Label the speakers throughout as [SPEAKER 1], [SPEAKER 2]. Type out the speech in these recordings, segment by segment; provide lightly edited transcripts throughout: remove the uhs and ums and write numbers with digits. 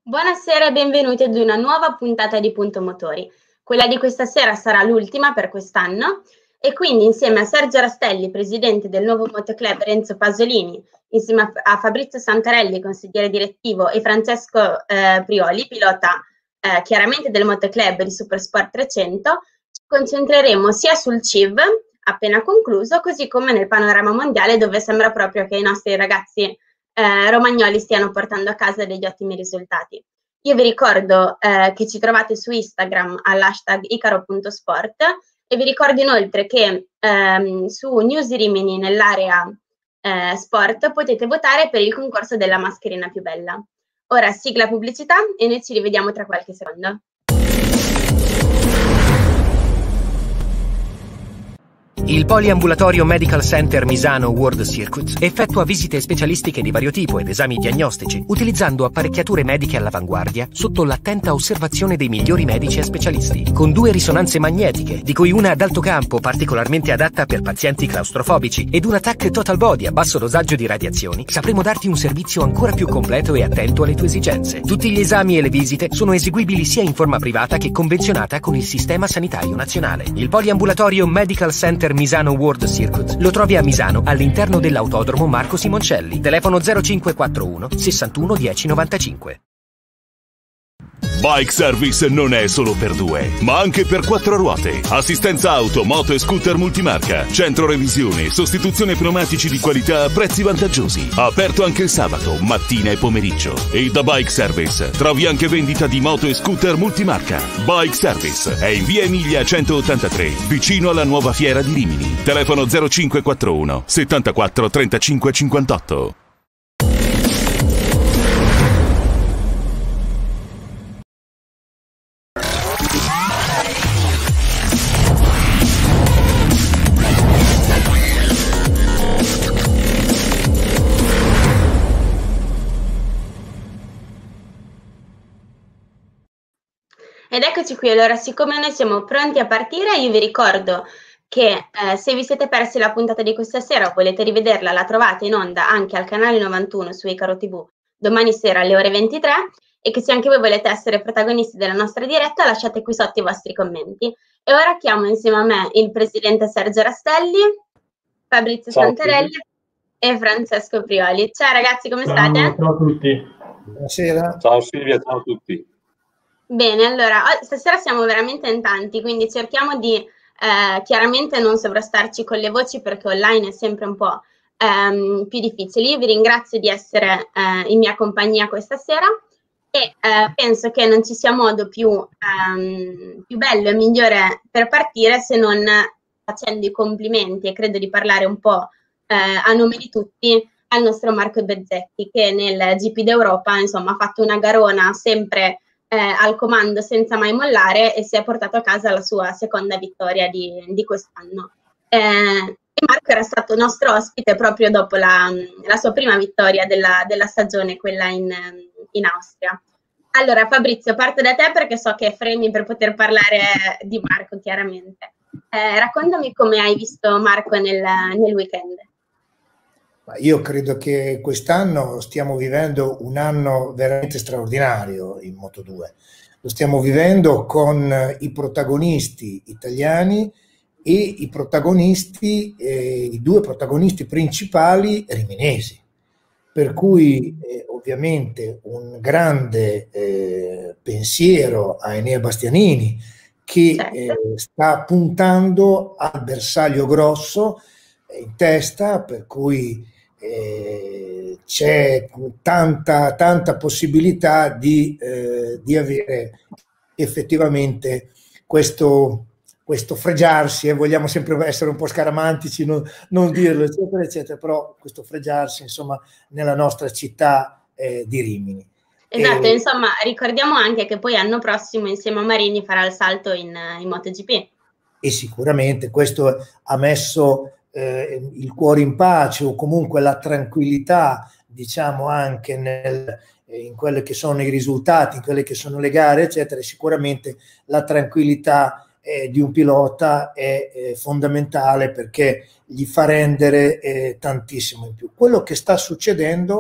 [SPEAKER 1] Buonasera e benvenuti ad una nuova puntata di Punto Motori. Quella di questa sera sarà l'ultima per quest'anno e quindi insieme a Sergio Rastelli, presidente del nuovo motoclub Renzo Pasolini, insieme a Fabrizio Santarelli, consigliere direttivo, e Francesco Prioli, pilota chiaramente del motoclub di Supersport 300, ci concentreremo sia sul CIV appena concluso, così come nel panorama mondiale, dove sembra proprio che i nostri ragazzi romagnoli stiano portando a casa degli ottimi risultati. Io vi ricordo che ci trovate su Instagram all'hashtag icaro.sport e vi ricordo inoltre che su News Rimini nell'area sport potete votare per il concorso della mascherina più bella. Ora sigla pubblicità e noi ci rivediamo tra qualche secondo.
[SPEAKER 2] Il poliambulatorio Medical Center Misano World Circuit effettua visite specialistiche di vario tipo ed esami diagnostici utilizzando apparecchiature mediche all'avanguardia sotto l'attenta osservazione dei migliori medici e specialisti. Con 2 risonanze magnetiche, di cui una ad alto campo particolarmente adatta per pazienti claustrofobici ed una TAC Total Body a basso dosaggio di radiazioni, sapremo darti un servizio ancora più completo e attento alle tue esigenze. Tutti gli esami e le visite sono eseguibili sia in forma privata che convenzionata con il Sistema Sanitario Nazionale. Il poliambulatorio Medical Center Misano World Circuit lo trovi a Misano all'interno dell'autodromo Marco Simoncelli. Telefono 0541 61 10 95.
[SPEAKER 3] Bike Service non è solo per 2, ma anche per 4 ruote. Assistenza auto, moto e scooter multimarca. Centro revisione, sostituzione pneumatici di qualità a prezzi vantaggiosi. Aperto anche il sabato, mattina e pomeriggio. E da Bike Service trovi anche vendita di moto e scooter multimarca. Bike Service è in via Emilia 183, vicino alla nuova fiera di Rimini. Telefono 0541 74 35 58.
[SPEAKER 1] Ed eccoci qui, allora siccome noi siamo pronti a partire, io vi ricordo che se vi siete persi la puntata di questa sera o volete rivederla, la trovate in onda anche al canale 91 su Icaro TV domani sera alle ore 23 e che se anche voi volete essere protagonisti della nostra diretta lasciate qui sotto i vostri commenti. E ora chiamo insieme a me il presidente Sergio Rastelli, Fabrizio Santarelli e Francesco Prioli. Ciao ragazzi, come state?
[SPEAKER 4] Ciao a tutti.
[SPEAKER 5] Buonasera.
[SPEAKER 4] Ciao Silvia, ciao a tutti.
[SPEAKER 1] Bene, allora, stasera siamo veramente in tanti, quindi cerchiamo di chiaramente non sovrastarci con le voci perché online è sempre un po' più difficile. Io vi ringrazio di essere in mia compagnia questa sera e penso che non ci sia modo più bello e migliore per partire se non facendo i complimenti, e credo di parlare un po' a nome di tutti, al nostro Marco Bezzetti, che nel GP d'Europa insomma ha fatto una garona sempre al comando senza mai mollare e si è portato a casa la sua seconda vittoria di quest'anno. Marco era stato nostro ospite proprio dopo la sua prima vittoria della stagione, quella in Austria. Allora Fabrizio, parto da te perché so che fremi per poter parlare di Marco chiaramente. Raccontami come hai visto Marco nel weekend.
[SPEAKER 5] Io credo che quest'anno stiamo vivendo un anno veramente straordinario in Moto2. Lo stiamo vivendo con i protagonisti italiani e i 2 protagonisti principali riminesi. Per cui ovviamente un grande pensiero a Enea Bastianini che sta puntando al bersaglio grosso in testa, per cui c'è tanta possibilità di avere effettivamente questo fregiarsi, e vogliamo sempre essere un po' scaramantici, non dirlo eccetera eccetera, però questo fregiarsi insomma nella nostra città di Rimini.
[SPEAKER 1] Esatto, insomma ricordiamo anche che poi l'anno prossimo insieme a Marini farà il salto in MotoGP.
[SPEAKER 5] E sicuramente questo ha messo il cuore in pace, o comunque la tranquillità, diciamo, anche in quelli che sono i risultati, in quelle che sono le gare, eccetera. Sicuramente la tranquillità di un pilota è fondamentale, perché gli fa rendere tantissimo in più. Quello che sta succedendo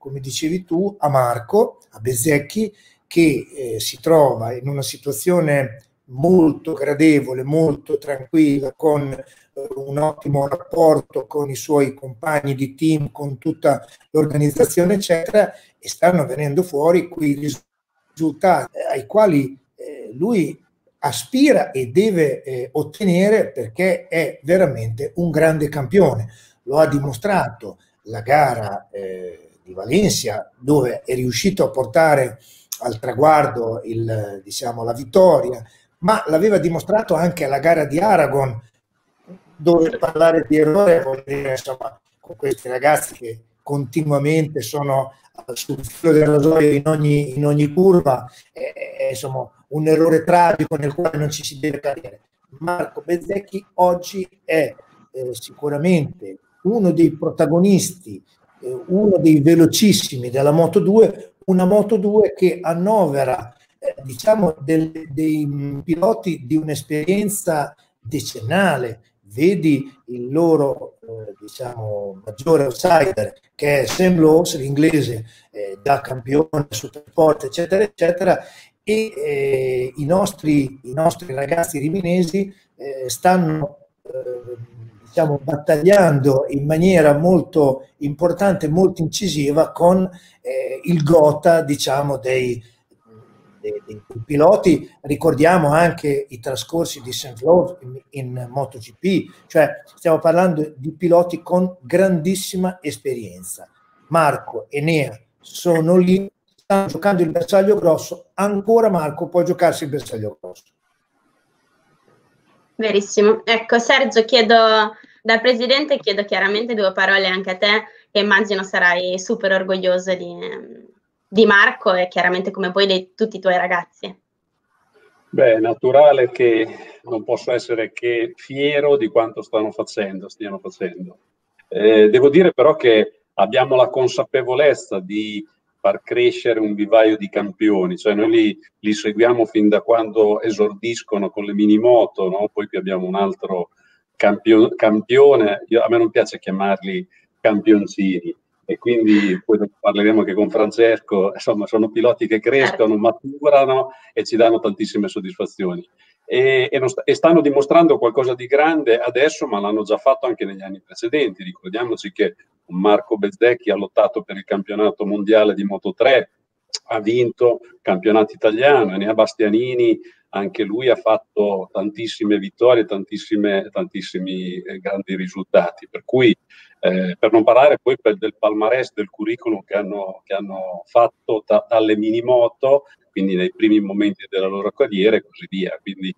[SPEAKER 5] come dicevi tu, a Marco, a Bezzecchi, che si trova in una situazione molto gradevole, molto tranquilla, con un ottimo rapporto con i suoi compagni di team, con tutta l'organizzazione, eccetera, e stanno venendo fuori quei risultati ai quali lui aspira e deve ottenere, perché è veramente un grande campione. Lo ha dimostrato la gara di Valencia, dove è riuscito a portare al traguardo la vittoria, ma l'aveva dimostrato anche alla gara di Aragon, dove parlare di errore vuol dire, insomma, con questi ragazzi che continuamente sono sul filo del rasoio in ogni curva, insomma, un errore tragico nel quale non ci si deve cadere. Marco Bezzecchi oggi è sicuramente uno dei protagonisti, uno dei velocissimi della Moto2, una Moto2 che annovera diciamo dei piloti di un'esperienza decennale. Vedi il loro maggiore outsider, che è Sam Lowes, l'inglese, da campione Supersport, eccetera eccetera, e i nostri ragazzi riminesi stanno battagliando in maniera molto importante, molto incisiva con il gotha dei piloti. Ricordiamo anche i trascorsi di St. Lowes in MotoGP, cioè stiamo parlando di piloti con grandissima esperienza. Marco e Nea sono lì, stanno giocando il bersaglio grosso, ancora Marco può giocarsi il bersaglio grosso.
[SPEAKER 1] Verissimo. Ecco, Sergio, da presidente chiedo chiaramente 2 parole anche a te, che immagino sarai super orgoglioso di Marco e chiaramente come poi di tutti i tuoi ragazzi.
[SPEAKER 4] Beh, è naturale che non posso essere che fiero di quanto stiano facendo. Devo dire però che abbiamo la consapevolezza di far crescere un vivaio di campioni, cioè noi li seguiamo fin da quando esordiscono con le minimoto, no? Poi qui abbiamo un altro campione, a me non piace chiamarli campioncini, e quindi poi parleremo anche con Francesco, insomma sono piloti che crescono, maturano e ci danno tantissime soddisfazioni e stanno dimostrando qualcosa di grande adesso, ma l'hanno già fatto anche negli anni precedenti. Ricordiamoci che Marco Bezzecchi ha lottato per il campionato mondiale di Moto3, ha vinto campionato italiano, e Enea Bastianini anche lui ha fatto tantissime vittorie, tantissimi grandi risultati, per cui per non parlare poi del palmarès, del curriculum che hanno fatto dalle minimoto, quindi nei primi momenti della loro carriera e così via. Quindi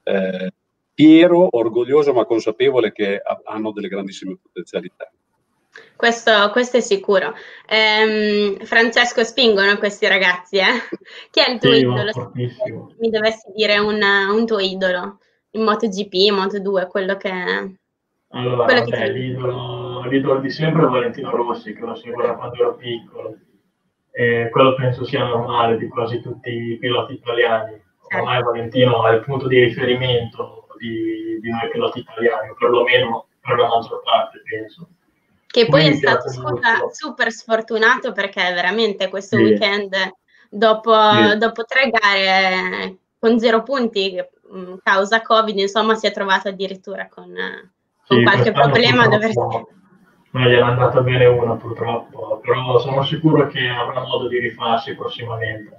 [SPEAKER 4] fiero, orgoglioso, ma consapevole che hanno delle grandissime potenzialità.
[SPEAKER 1] Questo è sicuro. Francesco, spingono questi ragazzi, Chi è il tuo idolo? Mi dovessi dire un tuo idolo in MotoGP, in Moto2, quello che...
[SPEAKER 6] Allora, l'idolo di sempre è Valentino Rossi, che lo seguo da quando ero piccolo. E quello penso sia normale di quasi tutti i piloti italiani. Ormai Valentino è il punto di riferimento di noi piloti italiani, perlomeno per la maggior parte, penso.
[SPEAKER 1] Che poi è stato super sfortunato, perché veramente questo weekend, dopo 3 gare con 0 punti, causa Covid, insomma, si è trovato addirittura con qualche problema.
[SPEAKER 6] Non gli è andata bene una, purtroppo, però sono sicuro che avrà modo di rifarsi prossimamente.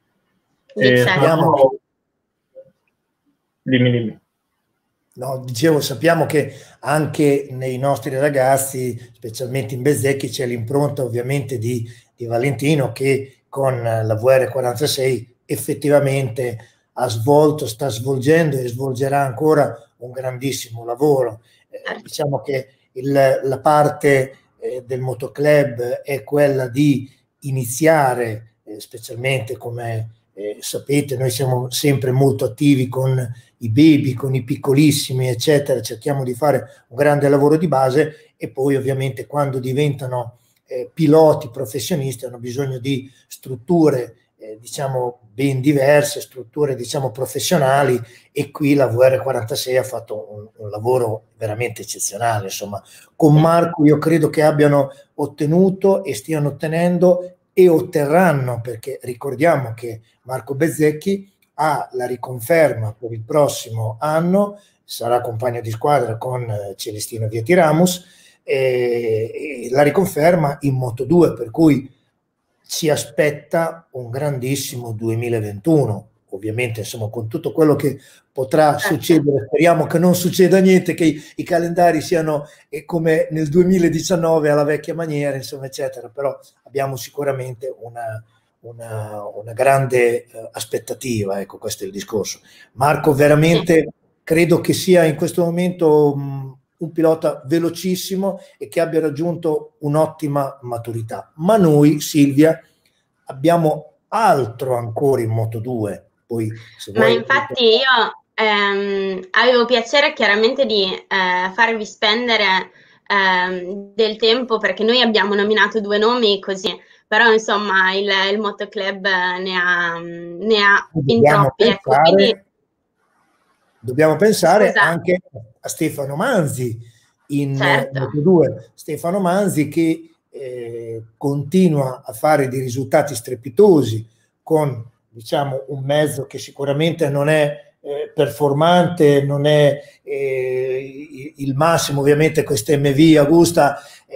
[SPEAKER 6] Dimmi.
[SPEAKER 5] No, dicevo, sappiamo che anche nei nostri ragazzi, specialmente in Bezzecchi, c'è l'impronta ovviamente di Valentino, che con la VR46 effettivamente ha svolto, sta svolgendo e svolgerà ancora un grandissimo lavoro. Diciamo che la parte del motoclub è quella di iniziare, specialmente come sapete, noi siamo sempre molto attivi con i baby, con i piccolissimi, eccetera, cerchiamo di fare un grande lavoro di base, e poi ovviamente quando diventano piloti professionisti hanno bisogno di strutture diciamo ben diverse, strutture diciamo professionali, e qui la VR46 ha fatto un lavoro veramente eccezionale. Insomma, con Marco io credo che abbiano ottenuto e stiano ottenendo e otterranno, perché ricordiamo che Marco Bezzecchi ha la riconferma per il prossimo anno, sarà compagno di squadra con Celestino Vietiramus, e la riconferma in Moto2, per cui ci aspetta un grandissimo 2021. Ovviamente, insomma, con tutto quello che potrà succedere, speriamo che non succeda niente, che i calendari siano come nel 2019 alla vecchia maniera, insomma, eccetera. Però abbiamo sicuramente una grande aspettativa, ecco, questo è il discorso. Marco veramente credo che sia in questo momento un pilota velocissimo e che abbia raggiunto un'ottima maturità. Ma noi, Silvia, abbiamo altro ancora in Moto2. Poi, se
[SPEAKER 1] Ma infatti io avevo piacere chiaramente di farvi spendere del tempo, perché noi abbiamo nominato 2 nomi così, però insomma il Motoclub ne ha fin troppi. Ecco, quindi,
[SPEAKER 5] dobbiamo pensare anche a Stefano Manzi in Moto2. Stefano Manzi che continua a fare dei risultati strepitosi con, diciamo, un mezzo che sicuramente non è performante, non è il massimo. Ovviamente questa MV Agusta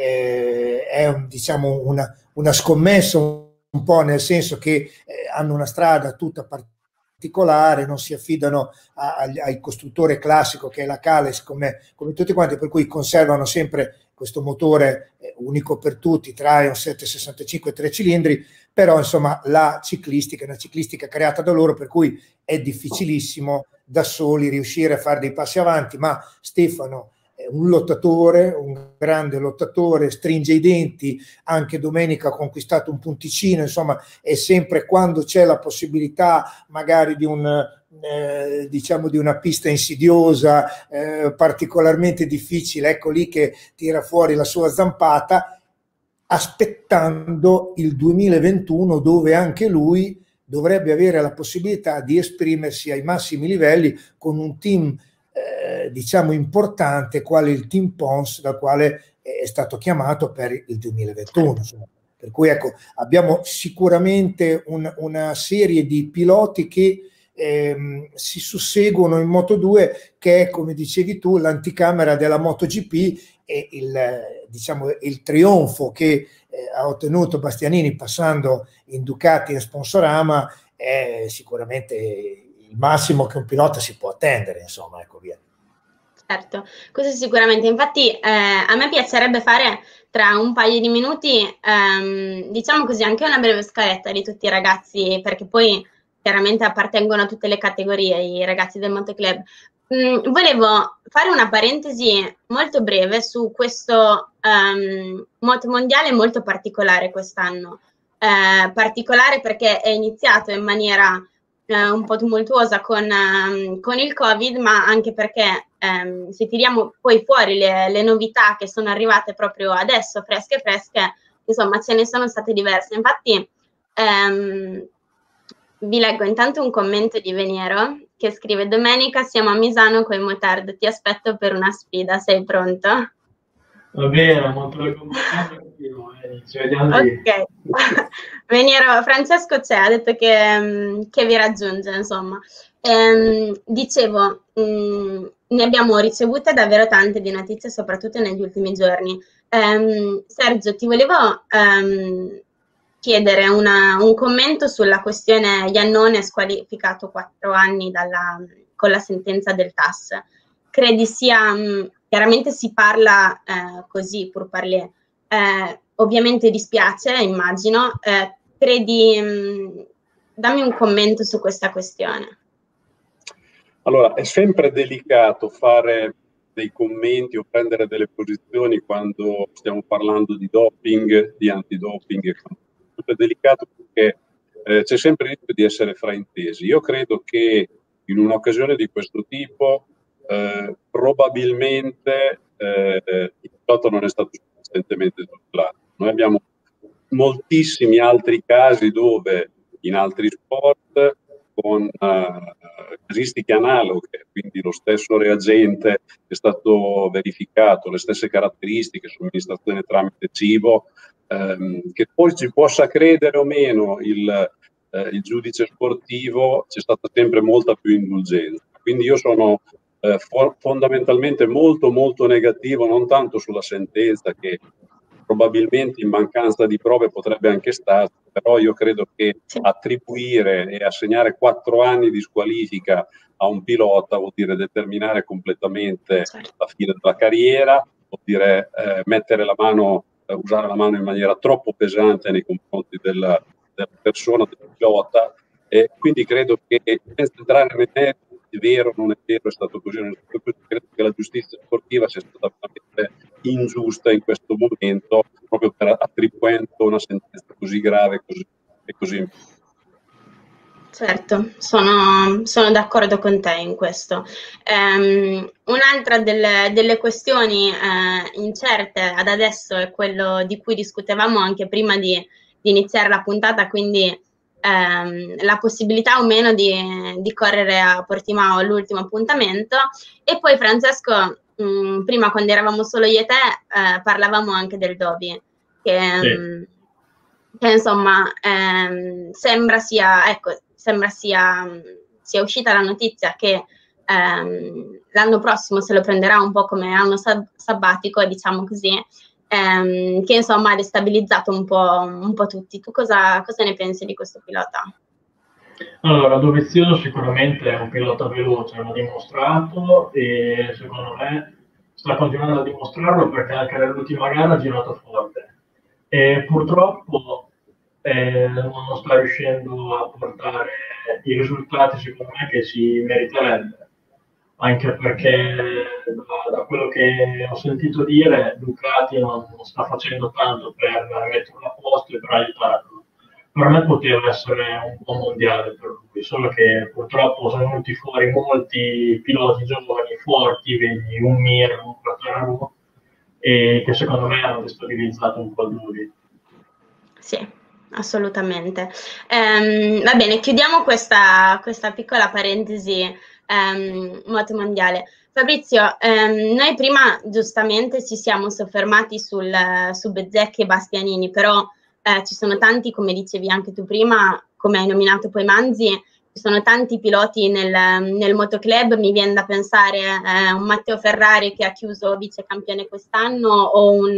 [SPEAKER 5] è diciamo una scommessa un po', nel senso che hanno una strada tutta particolare, non si affidano al costruttore classico che è la Cales come tutti quanti, per cui conservano sempre questo motore unico per tutti, Triumph 765 3 cilindri, però insomma la ciclistica è una ciclistica creata da loro, per cui è difficilissimo da soli riuscire a fare dei passi avanti. Ma Stefano è un lottatore, un grande lottatore, stringe i denti, anche domenica ha conquistato un punticino, insomma è sempre, quando c'è la possibilità magari di diciamo di una pista insidiosa, particolarmente difficile, ecco lì che tira fuori la sua zampata, aspettando il 2021, dove anche lui dovrebbe avere la possibilità di esprimersi ai massimi livelli con un team diciamo importante quale il Team Pons, dal quale è stato chiamato per il 2021. Insomma. Per cui ecco, abbiamo sicuramente una serie di piloti che si susseguono in Moto2, che è, come dicevi tu, l'anticamera della MotoGP, e diciamo, il trionfo che ha ottenuto Bastianini passando in Ducati e Sponsorama è sicuramente il massimo che un pilota si può attendere, insomma, ecco, via.
[SPEAKER 1] Certo, questo sicuramente. Infatti a me piacerebbe fare tra un paio di minuti, diciamo così, anche una breve scaletta di tutti i ragazzi, perché poi chiaramente appartengono a tutte le categorie i ragazzi del Motoclub. Volevo fare una parentesi molto breve su questo moto mondiale molto particolare quest'anno, particolare perché è iniziato in maniera un po' tumultuosa con il Covid, ma anche perché se tiriamo poi fuori le novità che sono arrivate proprio adesso, fresche, insomma ce ne sono state diverse. Infatti vi leggo intanto un commento di Veniero che scrive: domenica siamo a Misano con i Motard, ti aspetto per una sfida, sei pronto?
[SPEAKER 6] Va bene, molto raccomandato. Ci vediamo lì.
[SPEAKER 1] Ok. Veniero, Francesco c'è, ha detto che vi raggiunge, insomma. Dicevo, ne abbiamo ricevute davvero tante di notizie, soprattutto negli ultimi giorni. Sergio, ti volevo chiedere un commento sulla questione Iannone squalificato 4 anni con la sentenza del TAS. Credi sia, chiaramente si parla così, pur parler, ovviamente dispiace, immagino, dammi un commento su questa questione.
[SPEAKER 4] Allora, è sempre delicato fare dei commenti o prendere delle posizioni quando stiamo parlando di doping, di antidoping. Tutto è delicato perché c'è sempre il rischio di essere fraintesi. Io credo che in un'occasione di questo tipo probabilmente il pilota non è stato sufficientemente tutelato. Noi abbiamo moltissimi altri casi dove in altri sport con casistiche analoghe, quindi lo stesso reagente è stato verificato, le stesse caratteristiche, somministrazione tramite cibo, che poi ci possa credere o meno il giudice sportivo, c'è stata sempre molta più indulgenza. Quindi io sono fondamentalmente molto negativo, non tanto sulla sentenza, che probabilmente in mancanza di prove potrebbe anche stare, però io credo che attribuire e assegnare 4 anni di squalifica a un pilota vuol dire determinare completamente la fine della carriera, vuol dire mettere la mano, usare la mano in maniera troppo pesante nei confronti della persona, del pilota, e quindi credo che, senza entrare nel merito, è vero, non è vero, è stato così, non è stato così, credo che la giustizia sportiva sia stata veramente ingiusta in questo momento, proprio per attribuendo una sentenza così grave e così.
[SPEAKER 1] Certo, sono d'accordo con te in questo. Un'altra delle questioni incerte ad adesso è quello di cui discutevamo anche prima di iniziare la puntata, quindi la possibilità o meno di correre a Portimao all'ultimo appuntamento. E poi Francesco, prima quando eravamo solo io e te parlavamo anche del Dobby, che insomma sembra sia uscita la notizia che l'anno prossimo se lo prenderà un po' come anno sabbatico, diciamo così, che insomma ha destabilizzato un po' tutti. Tu cosa ne pensi di questo pilota?
[SPEAKER 6] Allora, Dovizioso sicuramente è un pilota veloce, l'ha dimostrato, e secondo me sta continuando a dimostrarlo, perché anche nell'ultima gara ha girato forte e purtroppo non sta riuscendo a portare i risultati, secondo me, che si meriterebbe, anche perché da quello che ho sentito dire Ducati non sta facendo tanto per metterlo a posto e per aiutarlo. Per me poteva essere un buon mondiale per lui, solo che purtroppo sono venuti fuori molti piloti giovani forti, vedi un Mir, un Quartararo, e che secondo me hanno destabilizzato un po' lui.
[SPEAKER 1] Sì, assolutamente. Va bene, chiudiamo questa piccola parentesi moto mondiale. Fabrizio, noi prima giustamente ci siamo soffermati su Bezzecchi e Bastianini, però ci sono tanti, come dicevi anche tu prima, come hai nominato poi Manzi, ci sono tanti piloti nel motoclub. Mi viene da pensare un Matteo Ferrari che ha chiuso vice campione quest'anno, o un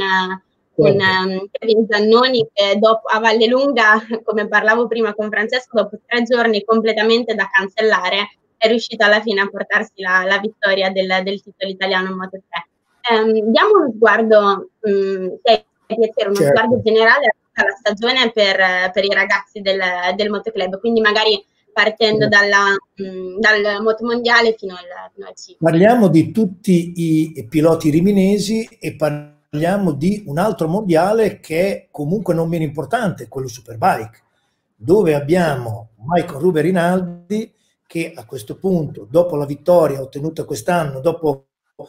[SPEAKER 1] Kevin Zannoni che a Vallelunga, come parlavo prima con Francesco, dopo 3 giorni completamente da cancellare è riuscito alla fine a portarsi la vittoria del titolo italiano in Moto3. Diamo uno sguardo, se hai piacere, uno sguardo generale alla stagione per i ragazzi del motoclub, quindi magari partendo dal motomondiale fino al C.
[SPEAKER 5] Parliamo di tutti i piloti riminesi e parliamo di un altro mondiale che è comunque non meno importante, quello Superbike, dove abbiamo Michael Ruben Rinaldi, che a questo punto, dopo la vittoria ottenuta quest'anno, dopo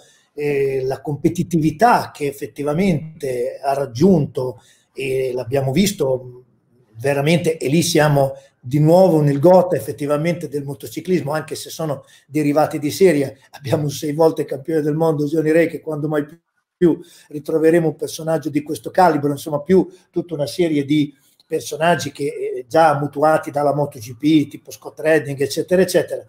[SPEAKER 5] la competitività che effettivamente ha raggiunto, e l'abbiamo visto veramente, e lì siamo di nuovo nel gota effettivamente del motociclismo, anche se sono derivati di serie. Abbiamo un 6 volte campione del mondo, Johnny Ray, che quando mai più ritroveremo un personaggio di questo calibro, insomma più tutta una serie di personaggi che già mutuati dalla MotoGP, tipo Scott Redding, eccetera, eccetera.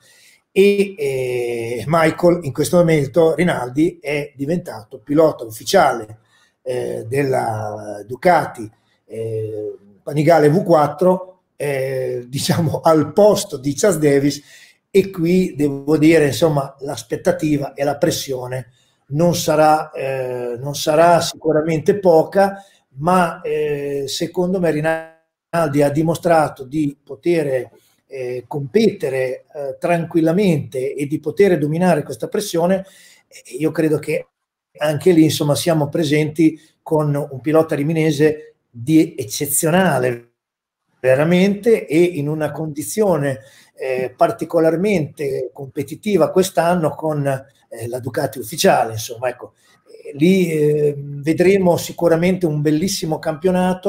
[SPEAKER 5] E Michael, in questo momento, Rinaldi, è diventato pilota ufficiale della Ducati Panigale V4, diciamo al posto di Chas Davis, e qui devo dire, insomma, l'aspettativa e la pressione non sarà sicuramente poca, ma secondo me Rinaldi ha dimostrato di poter competere tranquillamente e di poter dominare questa pressione. Io credo che anche lì, insomma, siamo presenti con un pilota riminese di eccezionale veramente, e in una condizione particolarmente competitiva quest'anno con la Ducati ufficiale, insomma, ecco, lì vedremo sicuramente un bellissimo campionato,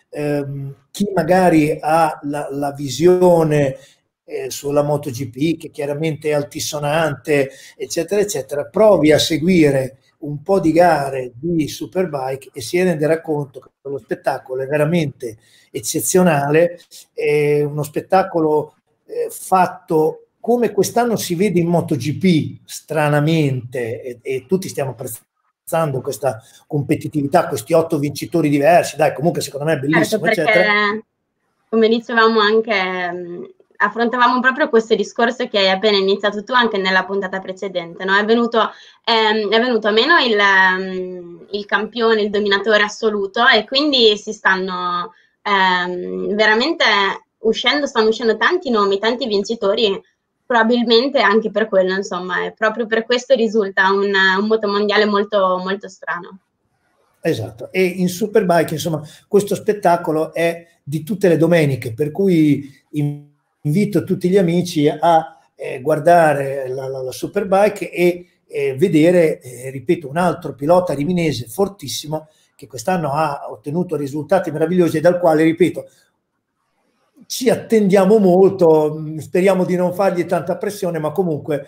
[SPEAKER 5] chi magari ha la visione sulla MotoGP, che chiaramente è altisonante, eccetera, eccetera, provi a seguire un po' di gare di Superbike e si renderà conto che lo spettacolo è veramente eccezionale, è uno spettacolo fatto come quest'anno si vede in MotoGP, stranamente, e tutti stiamo apprezzando questa competitività, questi 8 vincitori diversi, dai, comunque secondo me è bellissimo,
[SPEAKER 1] certo, perché,
[SPEAKER 5] eccetera.
[SPEAKER 1] Come dicevamo anche, affrontavamo proprio questo discorso che hai appena iniziato tu anche nella puntata precedente, no? È venuto meno il campione, il dominatore assoluto, e quindi si stanno veramente stanno uscendo tanti nomi, tanti vincitori, probabilmente anche per quello, insomma, e proprio per questo risulta un motomondiale molto, molto strano.
[SPEAKER 5] Esatto, e in Superbike, insomma, questo spettacolo è di tutte le domeniche, per cui invito tutti gli amici a guardare la Superbike e vedere, ripeto, un altro pilota riminese fortissimo che quest'anno ha ottenuto risultati meravigliosi e dal quale, ripeto, ci attendiamo molto, speriamo di non fargli tanta pressione, ma comunque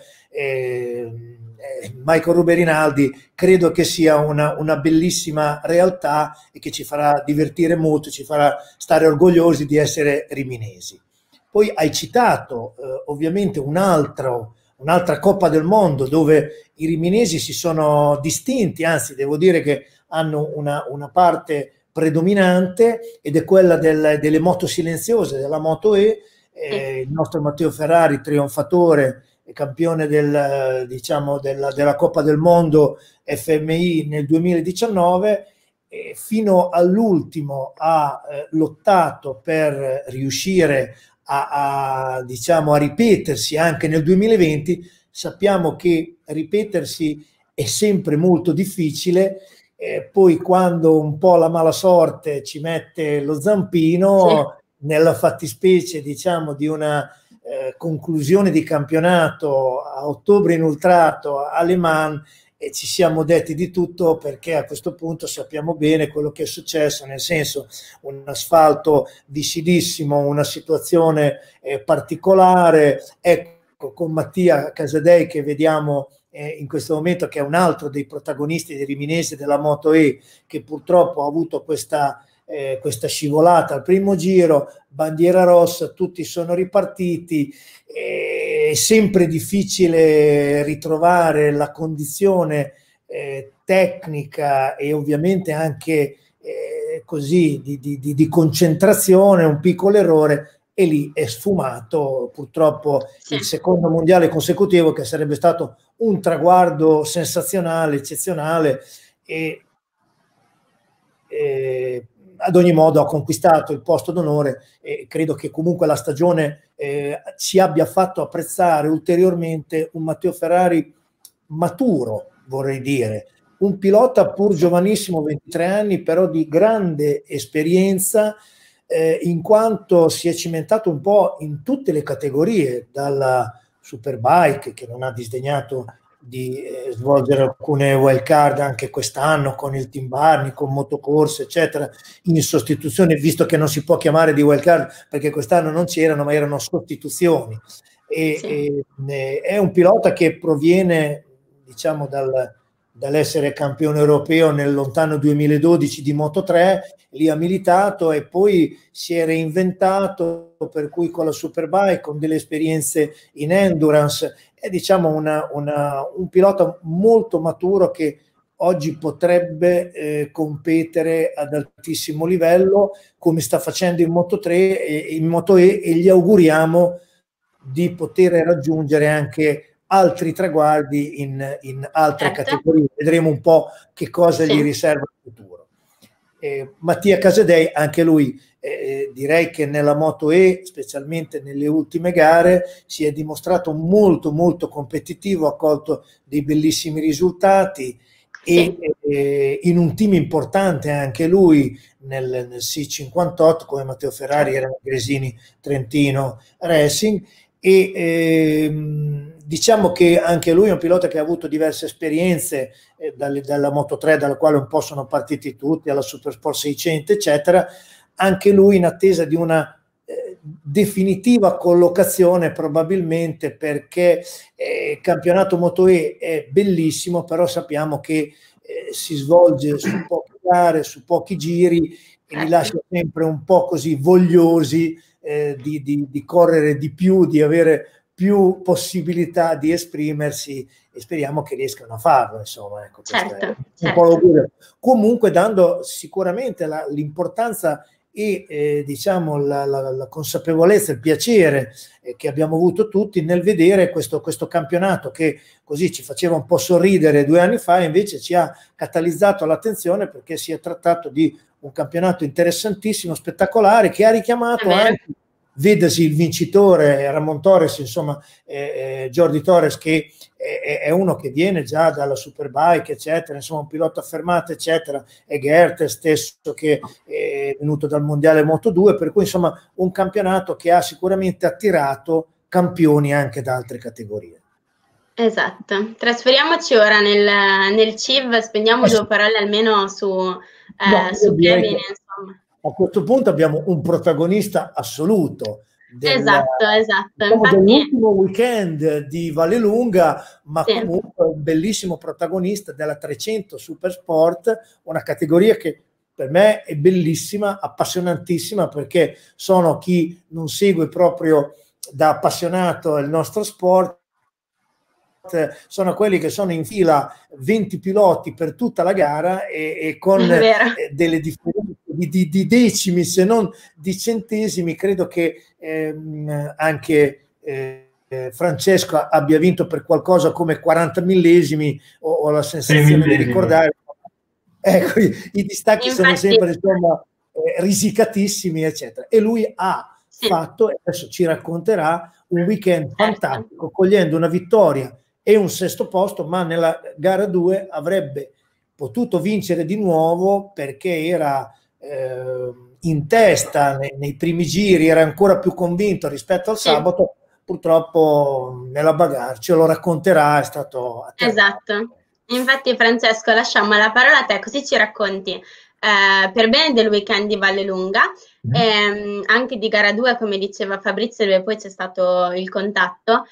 [SPEAKER 5] Michael Ruber Rinaldi credo che sia una bellissima realtà e che ci farà divertire molto, ci farà stare orgogliosi di essere riminesi. Poi hai citato ovviamente un'altra Coppa del Mondo dove i riminesi si sono distinti, anzi devo dire che hanno una parte predominante, ed è quella delle moto silenziose, della Moto E. Il nostro Matteo Ferrari, trionfatore e campione della Coppa del Mondo FMI nel 2019, fino all'ultimo ha lottato per riuscire a ripetersi anche nel 2020. Sappiamo che ripetersi è sempre molto difficile, poi quando un po' la mala sorte ci mette lo zampino, nella fattispecie diciamo di una conclusione di campionato a ottobre inoltrato a Le Mans, e ci siamo detti di tutto, perché a questo punto sappiamo bene quello che è successo, nel senso un asfalto vicidissimo, una situazione particolare. Ecco, con Mattia Casadei che vediamo in questo momento, che è un altro dei protagonisti dei riminesi della Moto E, che purtroppo ha avuto questa scivolata al primo giro, bandiera rossa, tutti sono ripartiti. È sempre difficile ritrovare la condizione tecnica e ovviamente anche così di concentrazione. Un piccolo errore e lì è sfumato purtroppo il secondo mondiale consecutivo, che sarebbe stato un traguardo sensazionale, eccezionale, e ad ogni modo ha conquistato il posto d'onore, e credo che comunque la stagione ci abbia fatto apprezzare ulteriormente un Matteo Ferrari maturo, vorrei dire, un pilota pur giovanissimo, 23 anni, però di grande esperienza, in quanto si è cimentato un po' in tutte le categorie, dalla Superbike, che non ha disdegnato di svolgere alcune wild card anche quest'anno con il Team Barney, con motocorse eccetera, in sostituzione, visto che non si può chiamare di wild card perché quest'anno non c'erano, ma erano sostituzioni, è un pilota che proviene diciamo dall'essere campione europeo nel lontano 2012 di Moto3, lì ha militato e poi si è reinventato, per cui con la Superbike, con delle esperienze in endurance, è diciamo un pilota molto maturo che oggi potrebbe competere ad altissimo livello, come sta facendo in Moto3 e in Moto E, e gli auguriamo di poter raggiungere anche altri traguardi in altre categorie. Vedremo un po' che cosa gli riserva il futuro. Mattia Casadei, anche lui direi che nella Moto E, specialmente nelle ultime gare, si è dimostrato molto molto competitivo, ha colto dei bellissimi risultati e in un team importante anche lui nel C58, come Matteo Ferrari era Gresini Trentino Racing, e diciamo che anche lui è un pilota che ha avuto diverse esperienze dalla Moto3, dalla quale un po' sono partiti tutti, alla Supersport 600 eccetera, anche lui in attesa di una definitiva collocazione, probabilmente, perché il campionato Moto E è bellissimo, però sappiamo che si svolge su poche gare, su pochi giri, e li lascia sempre un po' così vogliosi di correre di più, di avere più possibilità di esprimersi, e speriamo che riescano a farlo, insomma, ecco,
[SPEAKER 1] certo.
[SPEAKER 5] Un po' l'augurio. Comunque dando sicuramente l'importanza e diciamo la consapevolezza, il piacere che abbiamo avuto tutti nel vedere questo campionato, che così ci faceva un po' sorridere 2 anni fa, e invece ci ha catalizzato l'attenzione, perché si è trattato di un campionato interessantissimo, spettacolare, che ha richiamato anche, vedasi il vincitore Ramon Torres, insomma, Jordi Torres, che è uno che viene già dalla Superbike, eccetera, insomma un pilota affermato, eccetera, e Goethe stesso, che è venuto dal mondiale Moto2, per cui insomma un campionato che ha sicuramente attirato campioni anche da altre categorie.
[SPEAKER 1] Esatto. Trasferiamoci ora nel CIV, spendiamo 2 parole almeno su Kevin, insomma.
[SPEAKER 5] A questo punto abbiamo un protagonista assoluto
[SPEAKER 1] esatto.
[SPEAKER 5] Diciamo, dell'ultimo weekend di Vallelunga, ma comunque un bellissimo protagonista della 300 Supersport, una categoria che per me è bellissima, appassionantissima, perché sono chi non segue proprio da appassionato il nostro sport, sono quelli che sono in fila 20 piloti per tutta la gara, e con delle differenze di decimi, se non di centesimi. Credo che anche Francesco abbia vinto per qualcosa come 40 millesimi, ho la sensazione di ricordare. Ecco, i distacchi sono sempre, insomma, risicatissimi, eccetera. E lui ha fatto, e adesso ci racconterà, un weekend fantastico, cogliendo una vittoria e un 6º posto, ma nella gara 2 avrebbe potuto vincere di nuovo, perché era in testa nei primi giri, era ancora più convinto rispetto al sabato. Purtroppo nella bagarre, ce lo racconterà, è stato
[SPEAKER 1] esatto. Infatti Francesco, lasciamo la parola a te, così ci racconti per bene del weekend di Vallelunga, anche di gara 2, come diceva Fabrizio, dove poi c'è stato il contatto.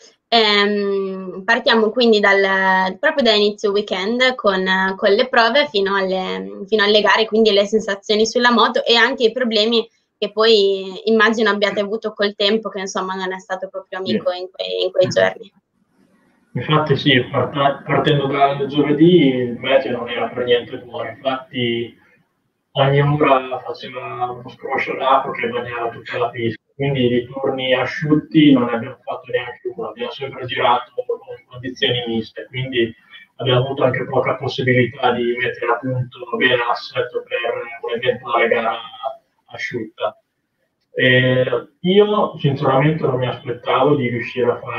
[SPEAKER 1] Partiamo quindi proprio da inizio weekend con le prove fino alle gare, quindi le sensazioni sulla moto e anche i problemi che poi immagino abbiate avuto col tempo, che insomma non è stato proprio amico in quei giorni.
[SPEAKER 6] Infatti sì, partendo dal giovedì il meteo non era per niente buono, infatti ogni ora faceva uno scroscio d'acqua che bagnava tutta la pista, quindi i ritorni asciutti non ne abbiamo fatto neanche uno, abbiamo sempre girato con condizioni miste, quindi abbiamo avuto anche poca possibilità di mettere a punto bene l'assetto per un'eventuale gara asciutta. Io sinceramente non mi aspettavo di riuscire a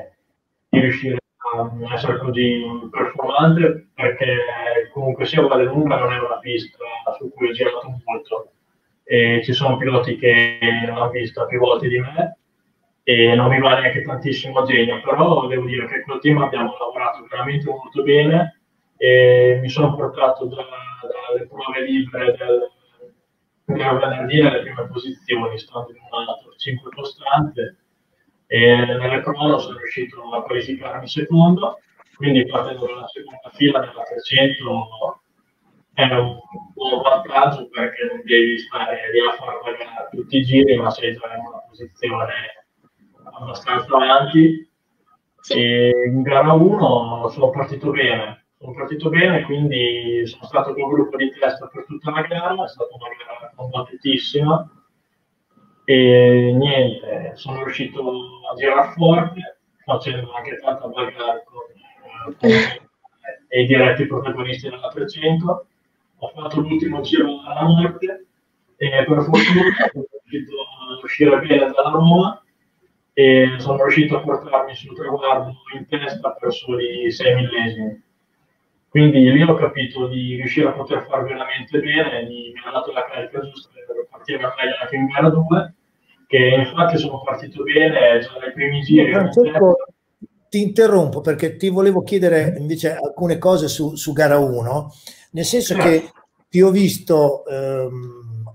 [SPEAKER 6] essere così performante, perché comunque sia Vallelunga non è una pista su cui ho girato molto, e ci sono piloti che l'hanno vista più volte di me e non mi va neanche tantissimo a genio, però devo dire che col team abbiamo lavorato veramente molto bene e mi sono portato dalle prove libere del venerdì alle prime posizioni, stando in una 5 costante, e nelle crono sono riuscito a qualificarmi secondo, quindi partendo dalla seconda fila nella 300 è un buon vantaggio, perché non devi stare lì a fare la gara tutti i giri, ma sei già in una posizione abbastanza avanti. E in gara 1 sono partito bene, quindi sono stato col gruppo di testa per tutta la gara, è stata una gara combattutissima e niente, sono riuscito a girare forte, facendo anche tanta bagarre con i diretti protagonisti della 300. Ho fatto l'ultimo giro alla morte e per fortuna sono riuscito a uscire bene dalla Roma e sono riuscito a portarmi sul traguardo in testa per soli 6 millesimi. Quindi lì ho capito di riuscire a poter fare veramente bene, mi ha dato la carica giusta per partire meglio anche in gara 2, che infatti sono partito bene già dai primi giri.
[SPEAKER 5] Francesco, ti interrompo perché ti volevo chiedere invece alcune cose su gara 1, nel senso che ti ho visto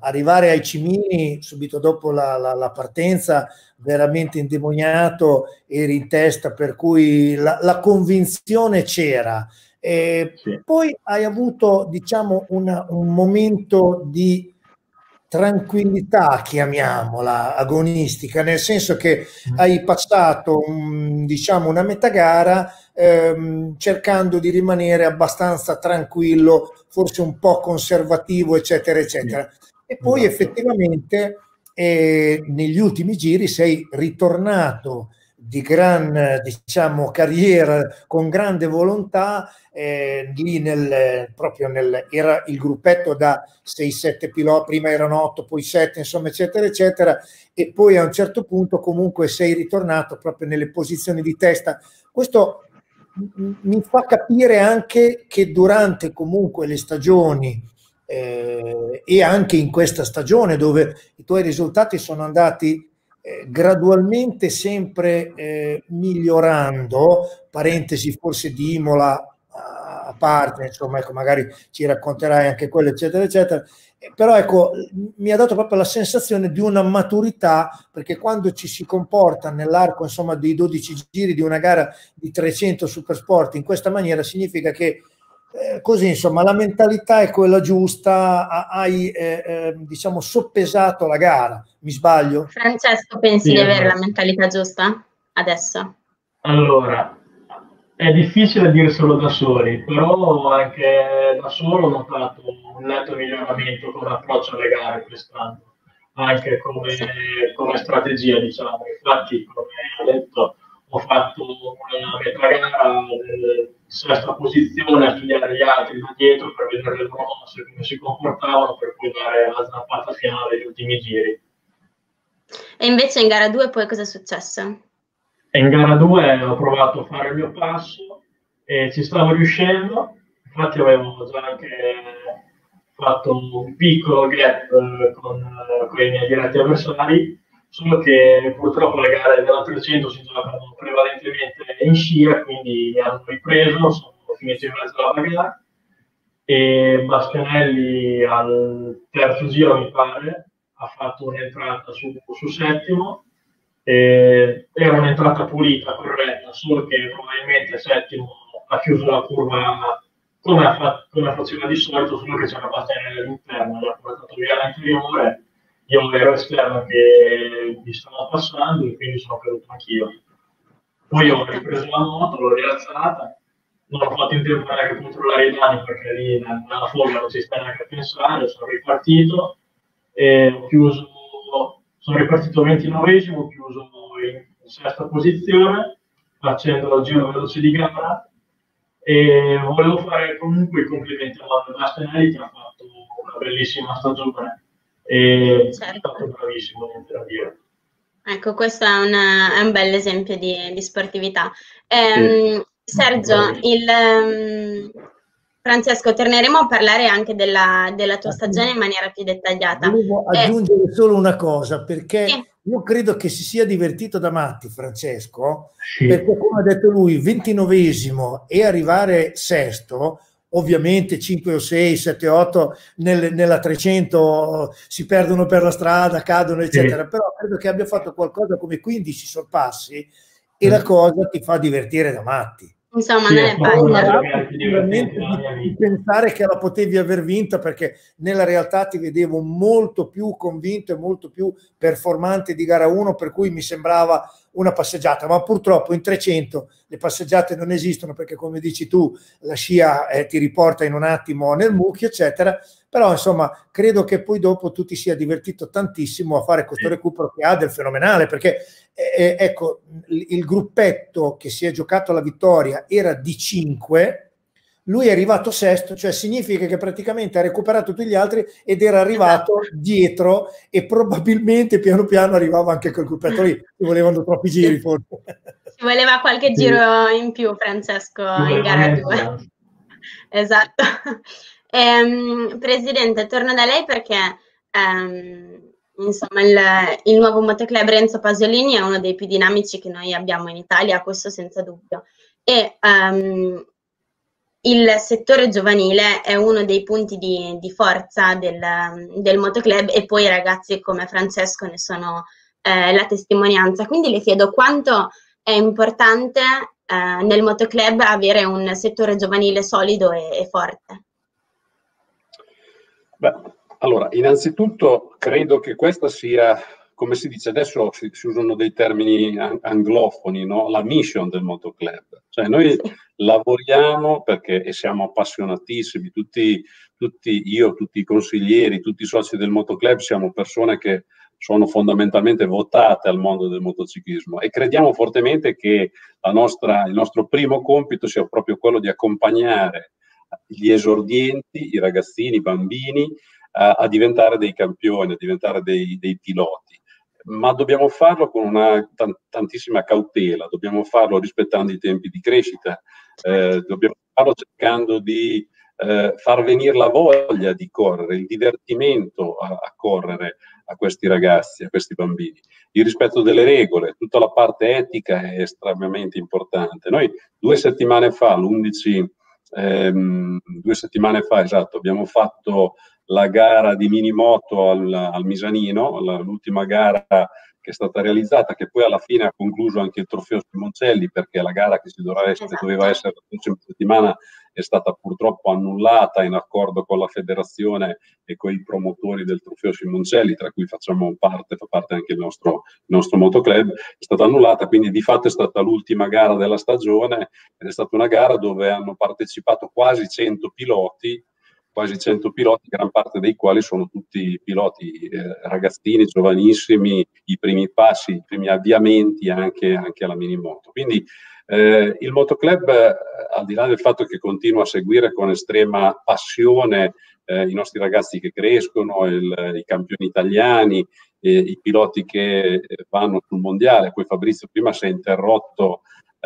[SPEAKER 5] arrivare ai Cimini subito dopo la partenza, veramente indemoniato, eri in testa, per cui la convinzione c'era. Sì. Poi hai avuto, diciamo, un momento di tranquillità, chiamiamola, agonistica, nel senso che hai passato diciamo una metà gara cercando di rimanere abbastanza tranquillo, forse un po' conservativo, eccetera, eccetera. E poi effettivamente negli ultimi giri sei ritornato di gran, diciamo, carriera, con grande volontà, lì era il gruppetto da 6-7 piloti, prima erano 8, poi 7, insomma, eccetera, eccetera, e poi a un certo punto comunque sei ritornato proprio nelle posizioni di testa. Questo mi fa capire anche che durante comunque le stagioni e anche in questa stagione, dove i tuoi risultati sono andati gradualmente sempre migliorando, parentesi forse di Imola a parte, insomma, ecco, magari ci racconterai anche quello, eccetera, eccetera, però ecco, mi ha dato proprio la sensazione di una maturità, perché quando ci si comporta nell'arco, insomma, dei 12 giri di una gara di 300 Supersport in questa maniera, significa che così, insomma, la mentalità è quella giusta, hai diciamo soppesato la gara. Mi sbaglio?
[SPEAKER 1] Francesco, pensi di avere la mentalità giusta adesso?
[SPEAKER 6] Allora, è difficile dirselo da soli, però anche da solo ho notato un netto miglioramento con l'approccio alle gare quest'anno, anche come strategia, diciamo. Infatti, come ho detto, ho fatto una metà gara sesta posizione a studiare gli altri da dietro per vedere le loro mosse, come si comportavano, per poi dare la zampata finale degli ultimi giri.
[SPEAKER 1] E invece in gara 2 poi cosa è successo?
[SPEAKER 6] E in gara 2 ho provato a fare il mio passo e ci stavo riuscendo, infatti avevo già anche fatto un piccolo gap con i miei diretti avversari, solo che purtroppo le gare della 300 si giocano prevalentemente in scia, quindi mi hanno ripreso, sono finito in mezzo alla gara e Bastianelli al terzo giro, mi pare, ha fatto un'entrata su settimo. Era un'entrata pulita, corretta, solo che probabilmente settimo ha chiuso la curva come faceva di solito, solo che c'era Bastianelli all'interno, gli ha portato via l'anteriore. Io ero esterno che mi stava passando e quindi sono caduto anch'io. Poi ho ripreso la moto, l'ho rialzata, non ho fatto in tempo neanche a controllare i danni perché lì nella foglia non si sta neanche a pensare, sono ripartito e ho chiuso, sono ripartito 29esimo, ho chiuso in sesta posizione facendo il giro veloce di gara e volevo fare comunque i complimenti a Bastianelli che ha fatto una bellissima stagione. E certo. È stato bravissimo, niente da dire.
[SPEAKER 1] Ecco, questo è un bel esempio di sportività. Sì. Sergio, Francesco, torneremo a parlare anche della tua stagione in maniera più dettagliata.
[SPEAKER 5] Volevo aggiungere solo una cosa, perché sì. Io credo che si sia divertito da matti, Francesco, sì. Perché come ha detto lui, 29esimo e arrivare sesto, ovviamente 5 o 6, 7, 8 nella 300 si perdono per la strada, cadono, eccetera, sì. Però credo che abbia fatto qualcosa come 15 sorpassi e la cosa ti fa divertire da matti.
[SPEAKER 1] Insomma, sì, non è facile.
[SPEAKER 5] Di pensare che la potevi aver vinta, perché nella realtà ti vedevo molto più convinto e molto più performante di gara 1, per cui mi sembrava una passeggiata, ma purtroppo in 300 le passeggiate non esistono, perché come dici tu la scia ti riporta in un attimo nel mucchio, eccetera. Però insomma credo che poi dopo tu ti sia divertito tantissimo a fare questo recupero che ha del fenomenale, perché ecco, il gruppetto che si è giocato la vittoria era di 5, lui è arrivato sesto, cioè significa che praticamente ha recuperato tutti gli altri ed era arrivato dietro, e probabilmente piano piano arrivava anche quel gruppetto lì, ci volevano troppi giri forse.
[SPEAKER 1] Ci voleva qualche giro in più, Francesco, in gara 2. Esatto. Presidente, torno da lei perché insomma il nuovo motoclub Renzo Pasolini è uno dei più dinamici che noi abbiamo in Italia, questo senza dubbio, e il settore giovanile è uno dei punti di forza del Motoclub, e poi i ragazzi come Francesco ne sono la testimonianza. Quindi le chiedo quanto è importante nel Motoclub avere un settore giovanile solido e forte.
[SPEAKER 4] Beh, allora, innanzitutto credo che questa sia, come si dice adesso, si usano dei termini anglofoni, no? La mission del Motoclub. Cioè noi lavoriamo perché, e siamo appassionatissimi, tutti io, tutti i consiglieri, tutti i soci del Motoclub siamo persone che sono fondamentalmente votate al mondo del motociclismo, e crediamo fortemente che il nostro primo compito sia proprio quello di accompagnare gli esordienti, i ragazzini, i bambini, a diventare dei campioni, a diventare dei piloti. Ma dobbiamo farlo con una tantissima cautela, dobbiamo farlo rispettando i tempi di crescita, dobbiamo farlo cercando di far venire la voglia di correre, il divertimento a correre a questi ragazzi, a questi bambini. Il rispetto delle regole, tutta la parte etica è estremamente importante. Noi 2 settimane fa, l'11 2 settimane fa, esatto, abbiamo fatto la gara di minimoto al Misanino, l'ultima gara che è stata realizzata, che poi alla fine ha concluso anche il trofeo Simoncelli, perché la gara che doveva essere la prossima settimana è stata purtroppo annullata in accordo con la federazione e con i promotori del trofeo Simoncelli, tra cui fa parte anche il nostro Motoclub, è stata annullata, quindi di fatto è stata l'ultima gara della stagione, ed è stata una gara dove hanno partecipato quasi 100 piloti, gran parte dei quali sono tutti piloti ragazzini, giovanissimi, i primi passi, i primi avviamenti anche alla minimoto. Quindi il Motoclub, al di là del fatto che continua a seguire con estrema passione i nostri ragazzi che crescono, i campioni italiani, i piloti che vanno sul mondiale, poi Fabrizio prima si è interrotto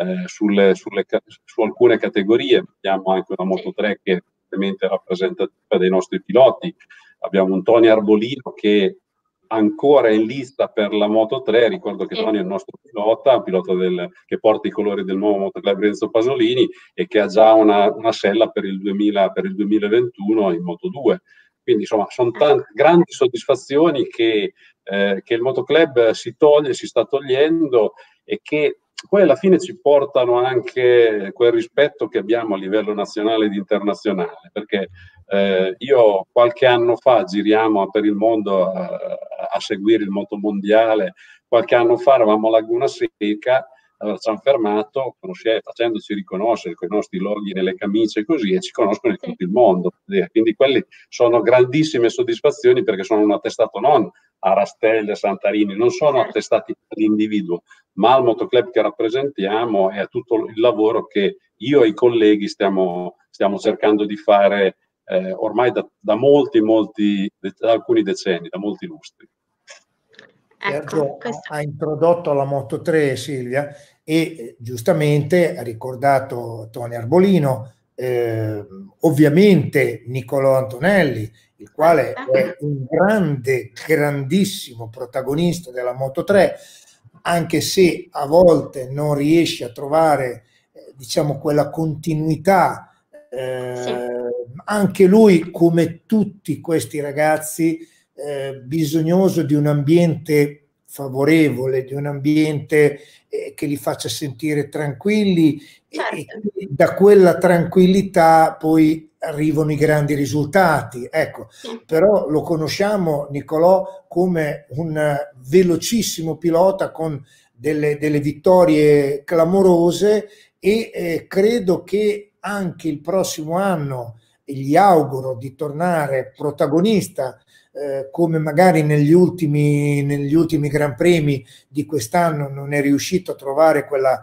[SPEAKER 4] su alcune categorie, abbiamo anche una Moto3 che è rappresentativa dei nostri piloti, abbiamo un Tony Arbolino che ancora è in lista per la Moto3, ricordo che Tony è il nostro pilota, un pilota che porta i colori del nuovo Motoclub Renzo Pasolini e che ha già una sella per il 2021 in Moto2. Quindi insomma sono tante grandi soddisfazioni che il Motoclub si sta togliendo, e che poi alla fine ci portano anche quel rispetto che abbiamo a livello nazionale ed internazionale, perché io qualche anno fa giriamo per il mondo a seguire il motomondiale, qualche anno fa eravamo a Laguna Seca, allora ci hanno fermato, facendoci riconoscere con i nostri loghi nelle camicie e così, e ci conoscono in tutto il mondo. Quindi quelli sono grandissime soddisfazioni, perché sono un attestato non a Rastelli, a Santarini, non sono attestati all'individuo, ma al Motoclub che rappresentiamo e a tutto il lavoro che io e i colleghi stiamo cercando di fare ormai da alcuni decenni, da molti lustri.
[SPEAKER 5] Sergio ha introdotto la Moto3, Silvia, e giustamente ha ricordato Tony Arbolino, ovviamente Nicolò Antonelli, il quale è un grandissimo protagonista della Moto3, anche se a volte non riesce a trovare diciamo quella continuità, anche lui, come tutti questi ragazzi, bisognoso di un ambiente favorevole, di un ambiente che li faccia sentire tranquilli, e da quella tranquillità poi arrivano i grandi risultati. Ecco, però lo conosciamo, Nicolò, come un velocissimo pilota con delle vittorie clamorose, e credo che anche il prossimo anno, e gli auguro di tornare protagonista come magari negli ultimi Gran Premi di quest'anno non è riuscito a trovare quella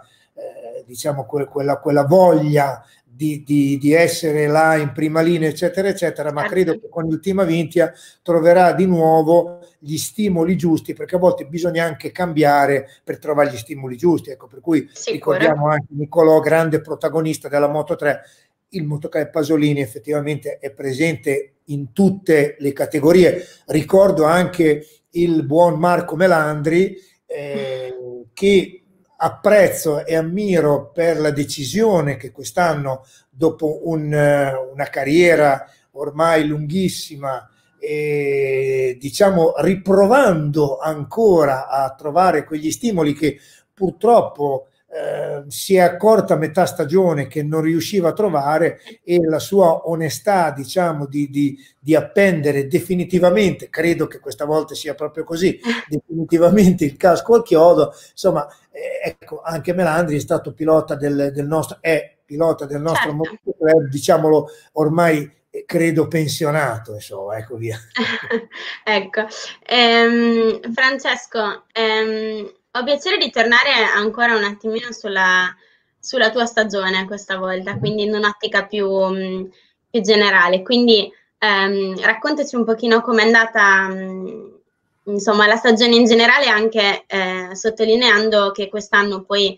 [SPEAKER 5] voglia di essere là in prima linea, eccetera eccetera, ma credo che con l'ultima Vintia troverà di nuovo gli stimoli giusti, perché a volte bisogna anche cambiare per trovare gli stimoli giusti. Ecco, per cui ricordiamo anche Nicolò, grande protagonista della Moto3. Il Motoclub Pasolini effettivamente è presente in tutte le categorie. Ricordo anche il buon Marco Melandri, che apprezzo e ammiro per la decisione che quest'anno, dopo una carriera ormai lunghissima, e diciamo riprovando ancora a trovare quegli stimoli che purtroppo si è accorta a metà stagione che non riusciva a trovare, e la sua onestà, diciamo, di appendere definitivamente, credo che questa volta sia proprio così, definitivamente il casco al chiodo. Insomma, ecco, anche Melandri è stato pilota del nostro, è pilota del nostro motoclub, diciamolo, ormai credo pensionato, insomma, ecco, via.
[SPEAKER 1] Ecco, Francesco, ho piacere di tornare ancora un attimino sulla tua stagione questa volta, quindi in un'ottica più generale. Quindi raccontaci un pochino com'è andata insomma, la stagione in generale, anche sottolineando che quest'anno poi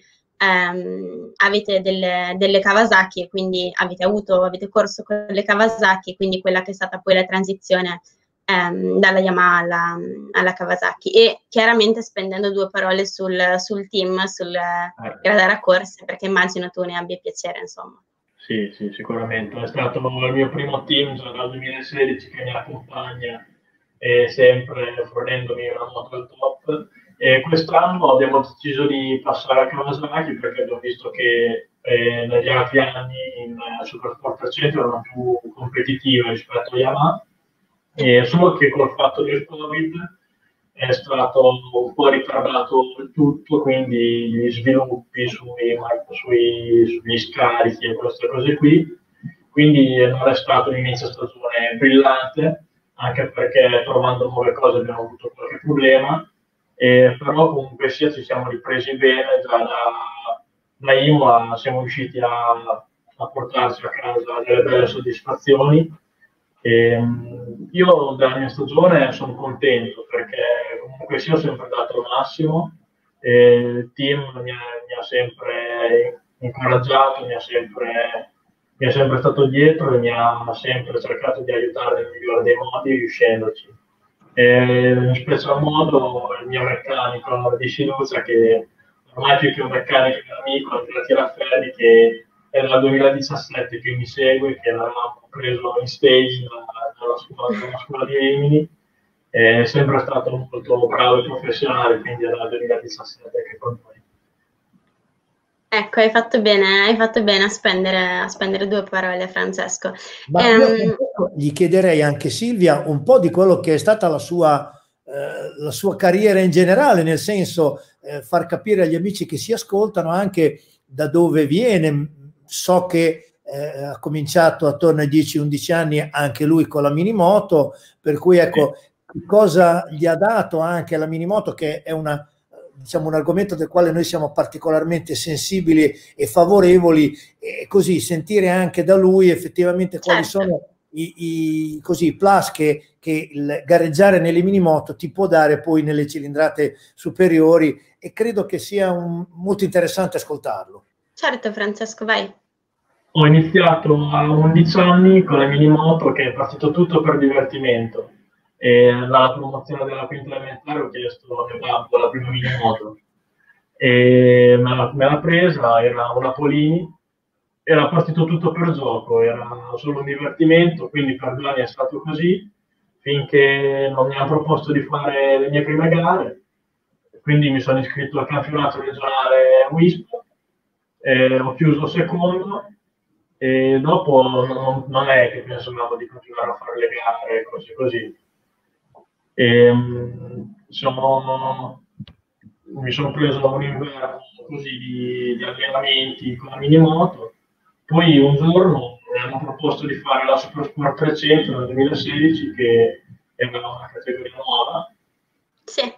[SPEAKER 1] avete delle Kawasaki, e quindi avete corso con le Kawasaki, quindi quella che è stata poi la transizione dalla Yamaha alla Kawasaki, e chiaramente spendendo due parole sul team, sul Gradara Corse, perché immagino tu ne abbia piacere, insomma.
[SPEAKER 6] Sì, sicuramente. È stato il mio primo team già dal 2016 che mi accompagna, sempre fornendomi una moto al top. E quest'anno abbiamo deciso di passare a Kawasaki perché abbiamo visto che negli altri anni in Supersport 300 erano più competitive rispetto a Yamaha, solo che col fatto del Covid è stato un po' ritardato il tutto, quindi gli sviluppi sugli scarichi e queste cose qui, quindi non è stato un inizio stagione brillante, anche perché trovando nuove cose abbiamo avuto qualche problema, però comunque sia ci siamo ripresi bene. Già da Imola siamo riusciti a portarci a casa delle belle soddisfazioni. Io della mia stagione sono contento perché comunque sia ho sempre dato il massimo, il team mi ha sempre incoraggiato, mi è sempre stato dietro e mi ha sempre cercato di aiutare nel migliore dei modi, riuscendoci. In special modo il mio meccanico di fiducia, che ormai più che un meccanico è un amico, Andrea Tiraferri, che è dal 2017 che mi segue, che l'avevamo preso in stage dalla scuola di Rimini, è sempre stato molto bravo e professionale, quindi è dal 2017 che con noi.
[SPEAKER 1] Ecco, hai fatto bene a spendere due parole, Francesco.
[SPEAKER 5] Ma io gli chiederei anche, Silvia, un po' di quello che è stata la sua carriera in generale, nel senso far capire agli amici che si ascoltano anche da dove viene. So che ha cominciato attorno ai 10-11 anni anche lui con la minimoto, per cui ecco, cosa gli ha dato anche la minimoto, che è diciamo, un argomento del quale noi siamo particolarmente sensibili e favorevoli, e così sentire anche da lui effettivamente quali sono i plus che il gareggiare nelle minimoto ti può dare poi nelle cilindrate superiori, e credo che sia molto interessante ascoltarlo.
[SPEAKER 1] Certo, Francesco, vai.
[SPEAKER 6] Ho iniziato a 11 anni con la minimoto, che è partito tutto per divertimento. E dalla promozione della quinta elementare ho chiesto a mio babbo la prima minimoto. E me l'ha presa, era una Polini, era partito tutto per gioco, era solo un divertimento, quindi per 2 anni è stato così, finché non mi hanno proposto di fare le mie prime gare. Quindi mi sono iscritto al campionato regionale WISP, ho chiuso secondo, e dopo non è che pensavo di continuare a fare le gare, cose così. Mi sono preso un inverno così di allenamenti con la minimoto, poi un giorno mi hanno proposto di fare la Supersport 300 nel 2016, che era una categoria nuova.
[SPEAKER 1] Sì.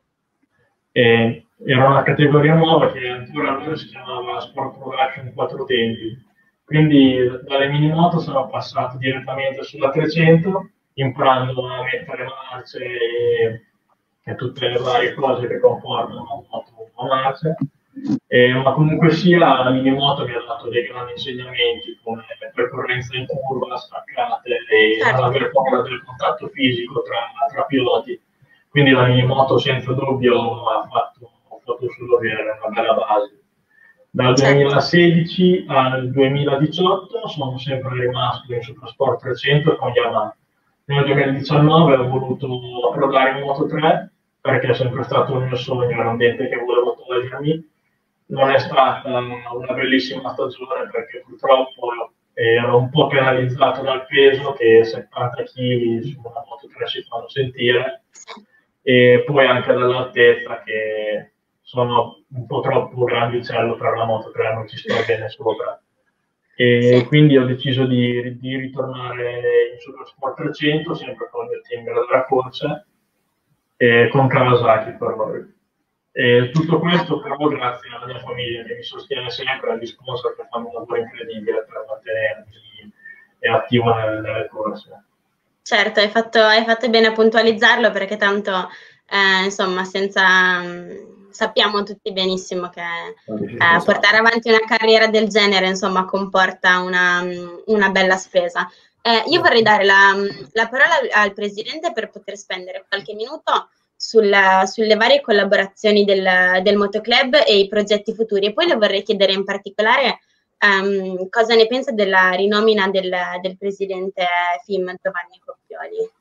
[SPEAKER 6] Era una categoria nuova che ancora allora si chiamava Sport Production 4 tempi, quindi dalle minimoto sono passato direttamente sulla 300, imparando a mettere marce e tutte le varie cose che comportano una marcia, ma comunque sia la minimoto mi ha dato dei grandi insegnamenti, come percorrenza in curva, staccate e non aver paura del contatto fisico tra piloti. Quindi la minimoto senza dubbio ha fatto fatto sul dovere, una bella base. Dal 2016 al 2018 sono sempre rimasto in Supersport 300 con Yamaha. Nel 2019 ho voluto approdare in Moto3 perché è sempre stato un mio sogno, era un dente che volevo togliermi. Non è stata una bellissima stagione perché purtroppo ero un po' penalizzato dal peso, che 70 kg su una Moto3 si fanno sentire, e poi anche dall'altezza, che sono un po' troppo grandicello per la Moto3, non ci sto bene sopra. E quindi ho deciso di ritornare in Supersport 300, sempre con il mio team della Corsa, e con Kawasaki per voi. E tutto questo però grazie alla mia famiglia che mi sostiene sempre, agli sponsor che fanno un lavoro incredibile per mantenermi attivo nelle corse.
[SPEAKER 1] Certo, hai fatto bene a puntualizzarlo, perché tanto insomma sappiamo tutti benissimo che portare avanti una carriera del genere insomma comporta una bella spesa. Io vorrei dare la parola al presidente per poter spendere qualche minuto sulle varie collaborazioni del Motoclub e i progetti futuri, e poi le vorrei chiedere in particolare cosa ne pensa della rinomina del presidente FIM Giovanni Coppioli.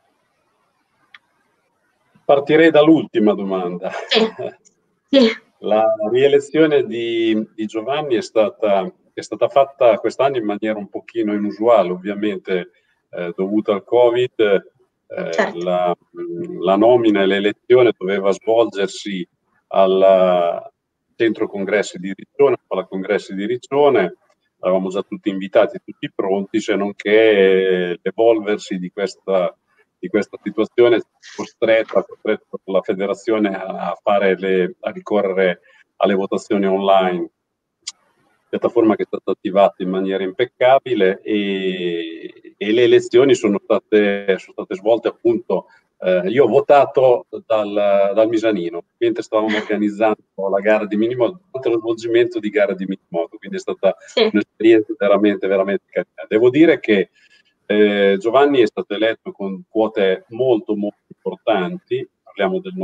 [SPEAKER 4] Partirei dall'ultima domanda.
[SPEAKER 1] Sì.
[SPEAKER 4] La rielezione di Giovanni è stata fatta quest'anno in maniera un pochino inusuale, ovviamente dovuta al Covid.
[SPEAKER 1] Certo.
[SPEAKER 4] La nomina e l'elezione doveva svolgersi al centro congressi di Riccione, alla congressi di Riccione. Eravamo già tutti invitati, tutti pronti, se non che l'evolversi di questa situazione costretta la federazione a ricorrere alle votazioni online, piattaforma che è stata attivata in maniera impeccabile, e le elezioni sono state svolte appunto. Io ho votato dal Misanino mentre stavamo organizzando la gara di minimoto, durante lo svolgimento di gara di minimoto, quindi è stata un'esperienza veramente, veramente carina. Devo dire che Giovanni è stato eletto con quote molto, molto importanti, parliamo del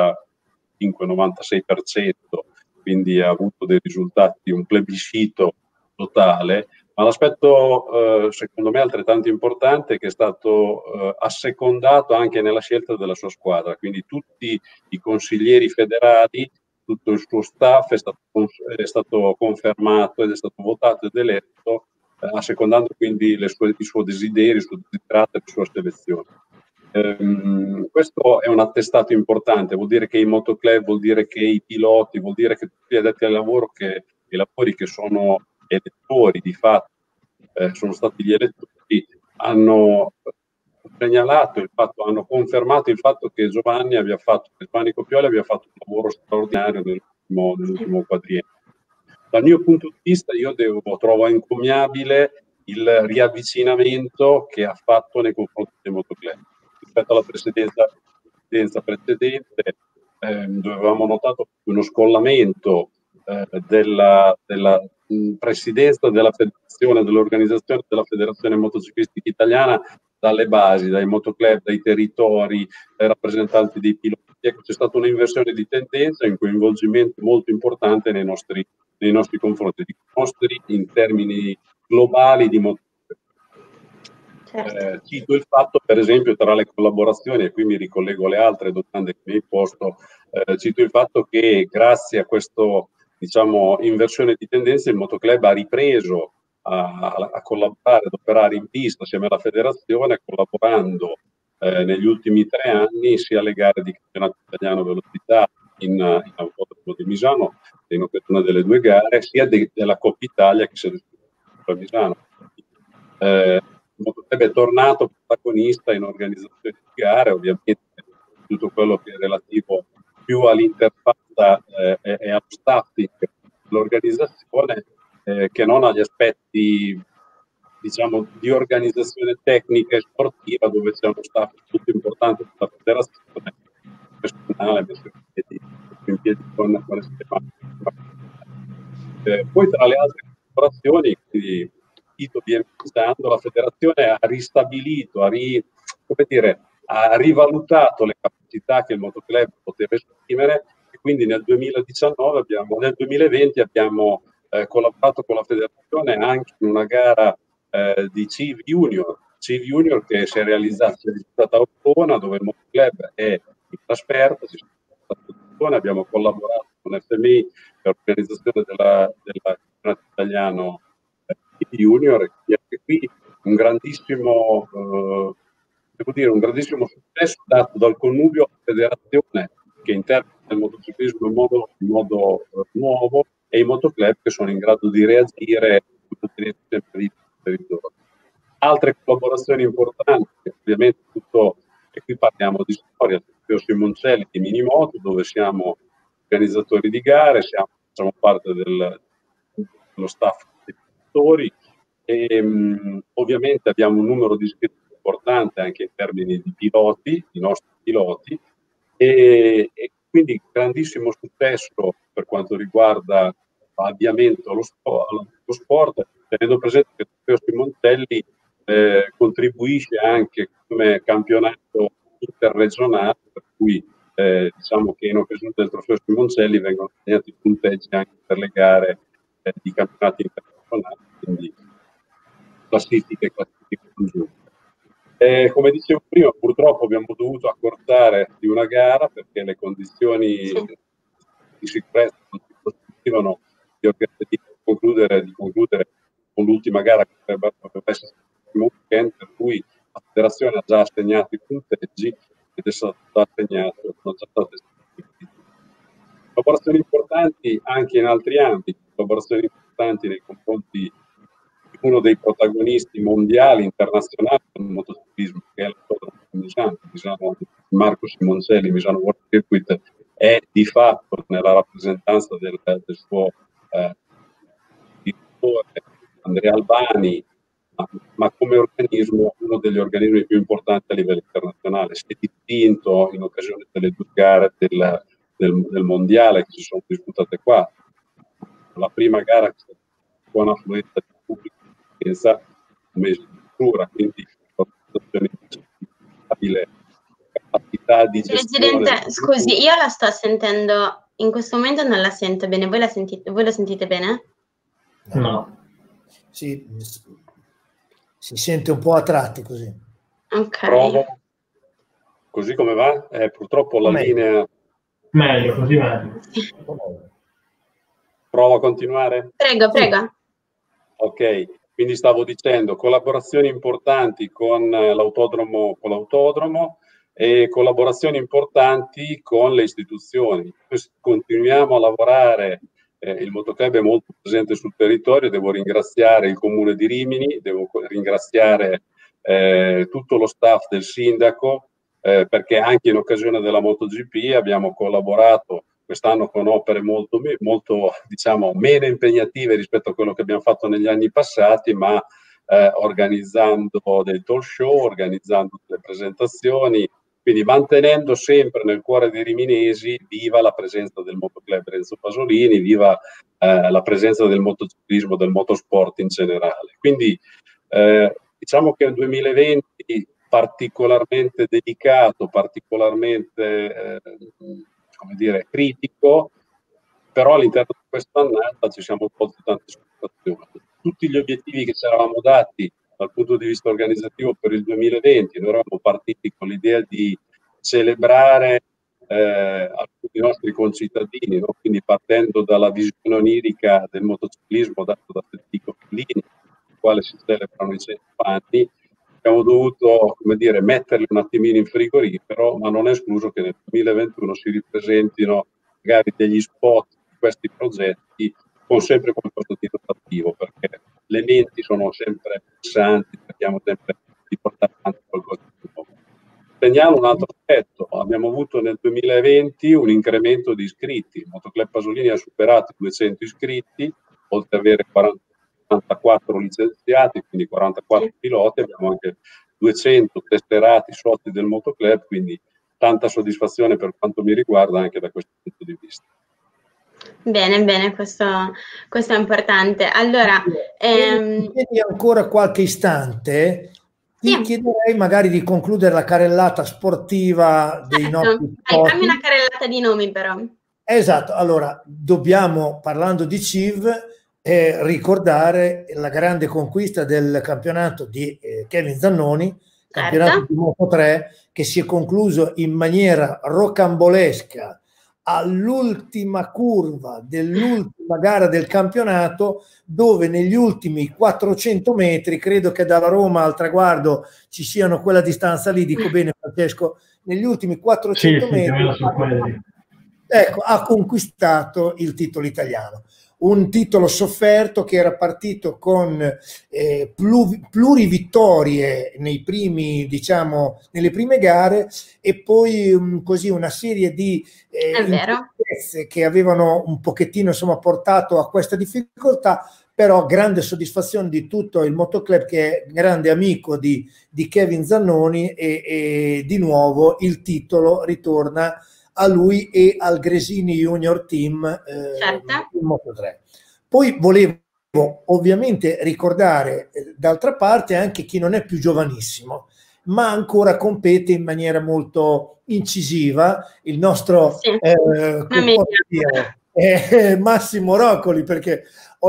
[SPEAKER 4] 95-96%, quindi ha avuto dei risultati, un plebiscito totale, ma l'aspetto secondo me altrettanto importante è che è stato assecondato anche nella scelta della sua squadra, quindi tutti i consiglieri federali, tutto il suo staff è stato confermato ed è stato votato ed eletto, assecondando quindi il suo desiderio, il suo desiderato e la sua selezione. Questo è un attestato importante, vuol dire che i motoclub, vuol dire che i piloti, vuol dire che tutti gli addetti al lavoro, i lavori che sono elettori di fatto, sono stati gli elettori, hanno segnalato il fatto, hanno confermato il fatto che Giovanni Coppioli abbia fatto un lavoro straordinario nell'ultimo quadriennio. Dal mio punto di vista io trovo encomiabile il riavvicinamento che ha fatto nei confronti dei motoclub. Rispetto alla presidenza precedente, dove avevamo notato uno scollamento della presidenza della federazione, dell'organizzazione della federazione motociclistica italiana dalle basi, dai motoclub, dai territori, dai rappresentanti dei piloti. Ecco, c'è stata un'inversione di tendenza, un coinvolgimento molto importante nei nostri confronti, in termini globali di motoclub.
[SPEAKER 1] Certo.
[SPEAKER 4] Cito il fatto, per esempio, tra le collaborazioni, e qui mi ricollego alle altre domande che mi hai posto, cito il fatto che grazie a questa, diciamo, inversione di tendenze, il motoclub ha ripreso a collaborare, ad operare in pista assieme alla federazione, collaborando negli ultimi 3 anni sia alle gare di campionato italiano velocità in autodromo di Misano, in occasione delle 2 gare, sia della Coppa Italia che si è disputtata a Misano. Il motoclub è tornato protagonista in organizzazione di gare, ovviamente tutto quello che è relativo più all'interfaccia e allo staffing dell'organizzazione che non agli aspetti, diciamo, di organizzazione tecnica e sportiva, dove c'è uno staff tutto importante della federazione, personale messo in piedi con poi tra le altre collaborazioni, quindi Tito viene pensando, la federazione ha ristabilito, ha rivalutato le capacità che il motoclub poteva esprimere, e quindi nel 2020 abbiamo collaborato con la federazione anche in una gara di CIV Junior che si è disputata a Ortona, dove il Motoclub è in trasferta. Abbiamo collaborato con FMI per l'organizzazione del campionato italiano Junior, e anche qui un grandissimo successo dato dal connubio della federazione, che interpreta il motociclismo in modo nuovo, e i motoclub che sono in grado di reagire e ottenere sempre di più. Altre collaborazioni importanti, ovviamente e qui parliamo di storia, Simoncelli di Minimoto, dove siamo organizzatori di gare, facciamo parte dello staff dei produttori, e ovviamente abbiamo un numero di iscritti importante anche in termini di piloti, i nostri piloti, e quindi grandissimo successo per quanto riguarda l'avviamento allo sport, tenendo presente che il Trofeo Simoncelli contribuisce anche come campionato interregionale, per cui diciamo che in occasione del Trofeo Simoncelli vengono assegnati punteggi anche per le gare di campionati internazionali, quindi classifiche congiunte. Come dicevo prima, purtroppo abbiamo dovuto accortare di una gara perché le condizioni di sicurezza non ci consentivano di concludere con l'ultima gara, che dovrebbe essere il weekend, per cui la federazione ha già assegnato i punteggi ed è stato assegnato, sono già state collaborazioni importanti anche in altri ambiti, collaborazioni importanti nei confronti di uno dei protagonisti mondiali, internazionali del motociclismo, che è l'autodromo di Misano, Marco Simoncelli. Misano World Circuit è di fatto nella rappresentanza del suo direttore Andrea Albani, ma come organismo uno degli organismi più importanti a livello internazionale. Si è distinto in occasione delle due gare del mondiale che si sono disputate qua. La prima gara che è stata buona affluenza di pubblico senza un mese di struttura, quindi capacità di gestione.
[SPEAKER 1] Presidente, scusi, io la sto sentendo, in questo momento non la sento bene, voi lo sentite bene?
[SPEAKER 6] No.
[SPEAKER 5] Sì, si sente un po' a tratti così.
[SPEAKER 1] Ok.
[SPEAKER 4] Provo. Così come va? Purtroppo la linea...
[SPEAKER 6] Meglio, così meglio.
[SPEAKER 4] Provo a continuare?
[SPEAKER 1] Prego, prego.
[SPEAKER 4] Ok, quindi stavo dicendo collaborazioni importanti con l'autodromo e collaborazioni importanti con le istituzioni. Continuiamo a lavorare, il Motoclub è molto presente sul territorio, devo ringraziare il Comune di Rimini, devo ringraziare tutto lo staff del sindaco, perché anche in occasione della MotoGP abbiamo collaborato quest'anno con opere molto diciamo, meno impegnative rispetto a quello che abbiamo fatto negli anni passati, ma organizzando dei talk show, organizzando delle presentazioni, quindi mantenendo sempre nel cuore dei riminesi viva la presenza del Motoclub Renzo Pasolini, viva la presenza del motociclismo, del motorsport in generale. Quindi diciamo che il 2020 particolarmente dedicato, particolarmente come dire, critico, però all'interno di questa annata ci siamo tolti tante soddisfazioni. Tutti gli obiettivi che ci eravamo dati dal punto di vista organizzativo per il 2020, noi eravamo partiti con l'idea di celebrare alcuni nostri concittadini, no? Quindi partendo dalla visione onirica del motociclismo dato da Federico Fellini, il quale si celebrano i 100 anni, abbiamo dovuto, come dire, metterli un attimino in frigorifero, ma non è escluso che nel 2021 si ripresentino magari degli spot di questi progetti con sempre qualcosa di innovativo, perché le menti sono sempre interessanti, cerchiamo sempre di portare avanti qualcosa di nuovo. Segnalo un altro aspetto: abbiamo avuto nel 2020 un incremento di iscritti, il Motoclub Pasolini ha superato i 200 iscritti, oltre ad avere 44 licenziati, quindi 44 piloti, abbiamo anche 200 tesserati soci del Motoclub, quindi tanta soddisfazione per quanto mi riguarda anche da questo punto di vista.
[SPEAKER 1] Bene, bene, questo è importante. Allora,
[SPEAKER 5] chiedi ancora qualche istante, ti chiederei magari di concludere la carrellata sportiva dei nostri
[SPEAKER 1] Fammi una carrellata di nomi però.
[SPEAKER 5] Esatto, allora dobbiamo, parlando di CIV, ricordare la grande conquista del campionato di Kevin Zannoni, campionato di Moto3, che si è concluso in maniera rocambolesca all'ultima curva dell'ultima gara del campionato, dove negli ultimi 400 metri, credo che dalla Roma al traguardo ci siano quella distanza lì, dico bene Francesco, negli ultimi 400 metri ecco, ha conquistato il titolo italiano. Un titolo sofferto che era partito con plurivittorie nei primi, diciamo, nelle prime gare, e poi così una serie di incertezze che avevano un pochettino, insomma, portato a questa difficoltà, però grande soddisfazione di tutto il Motoclub, che è grande amico di Kevin Zannoni, e di nuovo il titolo ritorna a lui e al Gresini Junior Team in Moto3. Poi volevo ovviamente ricordare d'altra parte anche chi non è più giovanissimo, ma ancora compete in maniera molto incisiva, il nostro Massimo Roccoli, perché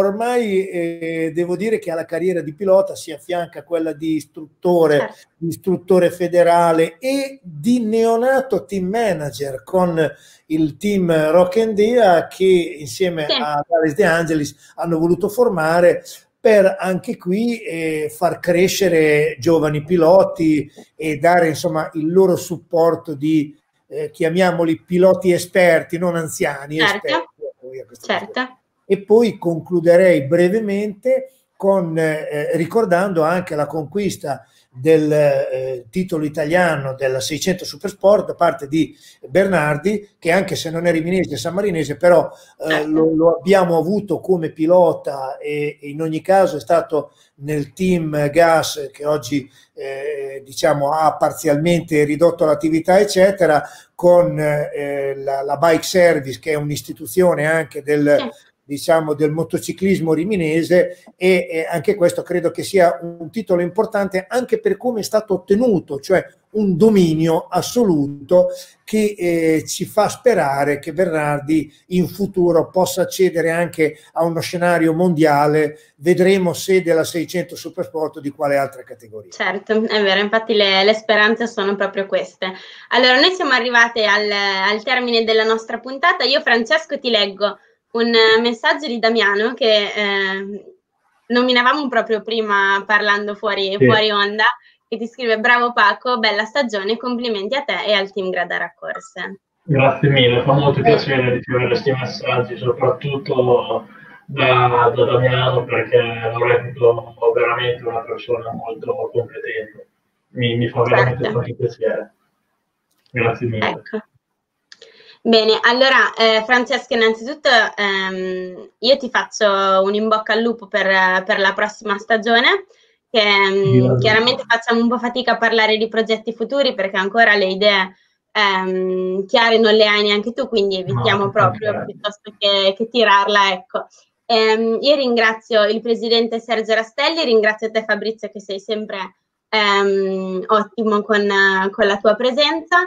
[SPEAKER 5] ormai devo dire che alla carriera di pilota si affianca a quella di istruttore federale e di neonato team manager con il team Rock and Dia, che insieme a Alex De Angelis hanno voluto formare per anche qui far crescere giovani piloti e dare, insomma, il loro supporto di chiamiamoli piloti esperti, non anziani, esperti. E poi concluderei brevemente con ricordando anche la conquista del titolo italiano della 600 Supersport da parte di Bernardi, che anche se non è riminese, è sammarinese, però lo abbiamo avuto come pilota, e in ogni caso è stato nel team Gas, che oggi diciamo ha parzialmente ridotto l'attività eccetera, con la Bike Service, che è un'istituzione anche del diciamo del motociclismo riminese, e anche questo credo che sia un titolo importante anche per come è stato ottenuto, cioè un dominio assoluto che ci fa sperare che Bernardi in futuro possa accedere anche a uno scenario mondiale. Vedremo se della 600 Supersport o di quale altra categoria.
[SPEAKER 1] Certo, è vero, infatti le speranze sono proprio queste. Allora, noi siamo arrivati al termine della nostra puntata. Io, Francesco, ti leggo un messaggio di Damiano che nominavamo proprio prima parlando fuori onda, che ti scrive: bravo Paco, bella stagione, complimenti a te e al team Gradara Corse.
[SPEAKER 6] Grazie mille, fa molto piacere ricevere questi messaggi, soprattutto da Damiano, perché lo reputo veramente una persona molto competente. Mi fa veramente tanto piacere. Grazie mille.
[SPEAKER 1] Ecco. Bene, allora Francesca, innanzitutto io ti faccio un in bocca al lupo per la prossima stagione, che chiaramente facciamo un po' fatica a parlare di progetti futuri perché ancora le idee chiare non le hai neanche tu, quindi evitiamo proprio piuttosto che tirarla, ecco. Io ringrazio il presidente Sergio Rastelli, ringrazio te Fabrizio, che sei sempre ottimo con la tua presenza.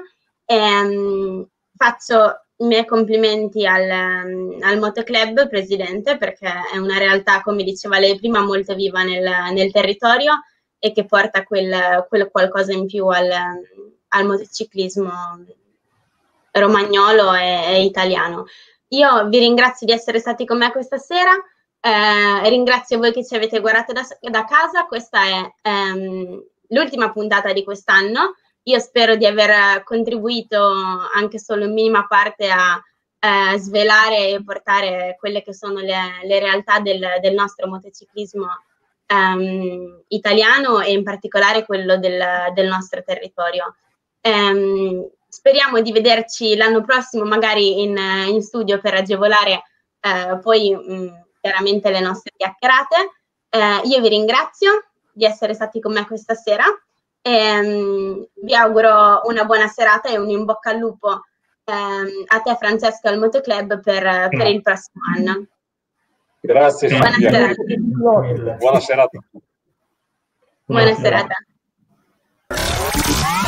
[SPEAKER 1] Faccio i miei complimenti al Motoclub, presidente, perché è una realtà, come diceva lei prima, molto viva nel territorio e che porta quel qualcosa in più al motociclismo romagnolo e italiano. Io vi ringrazio di essere stati con me questa sera, ringrazio voi che ci avete guardato da casa. Questa è l'ultima puntata di quest'anno. Io spero di aver contribuito anche solo in minima parte a svelare e portare quelle che sono le realtà del nostro motociclismo italiano e in particolare quello del nostro territorio. Speriamo di vederci l'anno prossimo magari in studio per agevolare poi chiaramente le nostre chiacchierate. Io vi ringrazio di essere stati con me questa sera. Vi auguro una buona serata e un in bocca al lupo a te Francesco e al Motoclub per il prossimo anno.
[SPEAKER 4] Grazie.
[SPEAKER 1] Buona serata.
[SPEAKER 4] Buona serata.
[SPEAKER 1] Buona serata.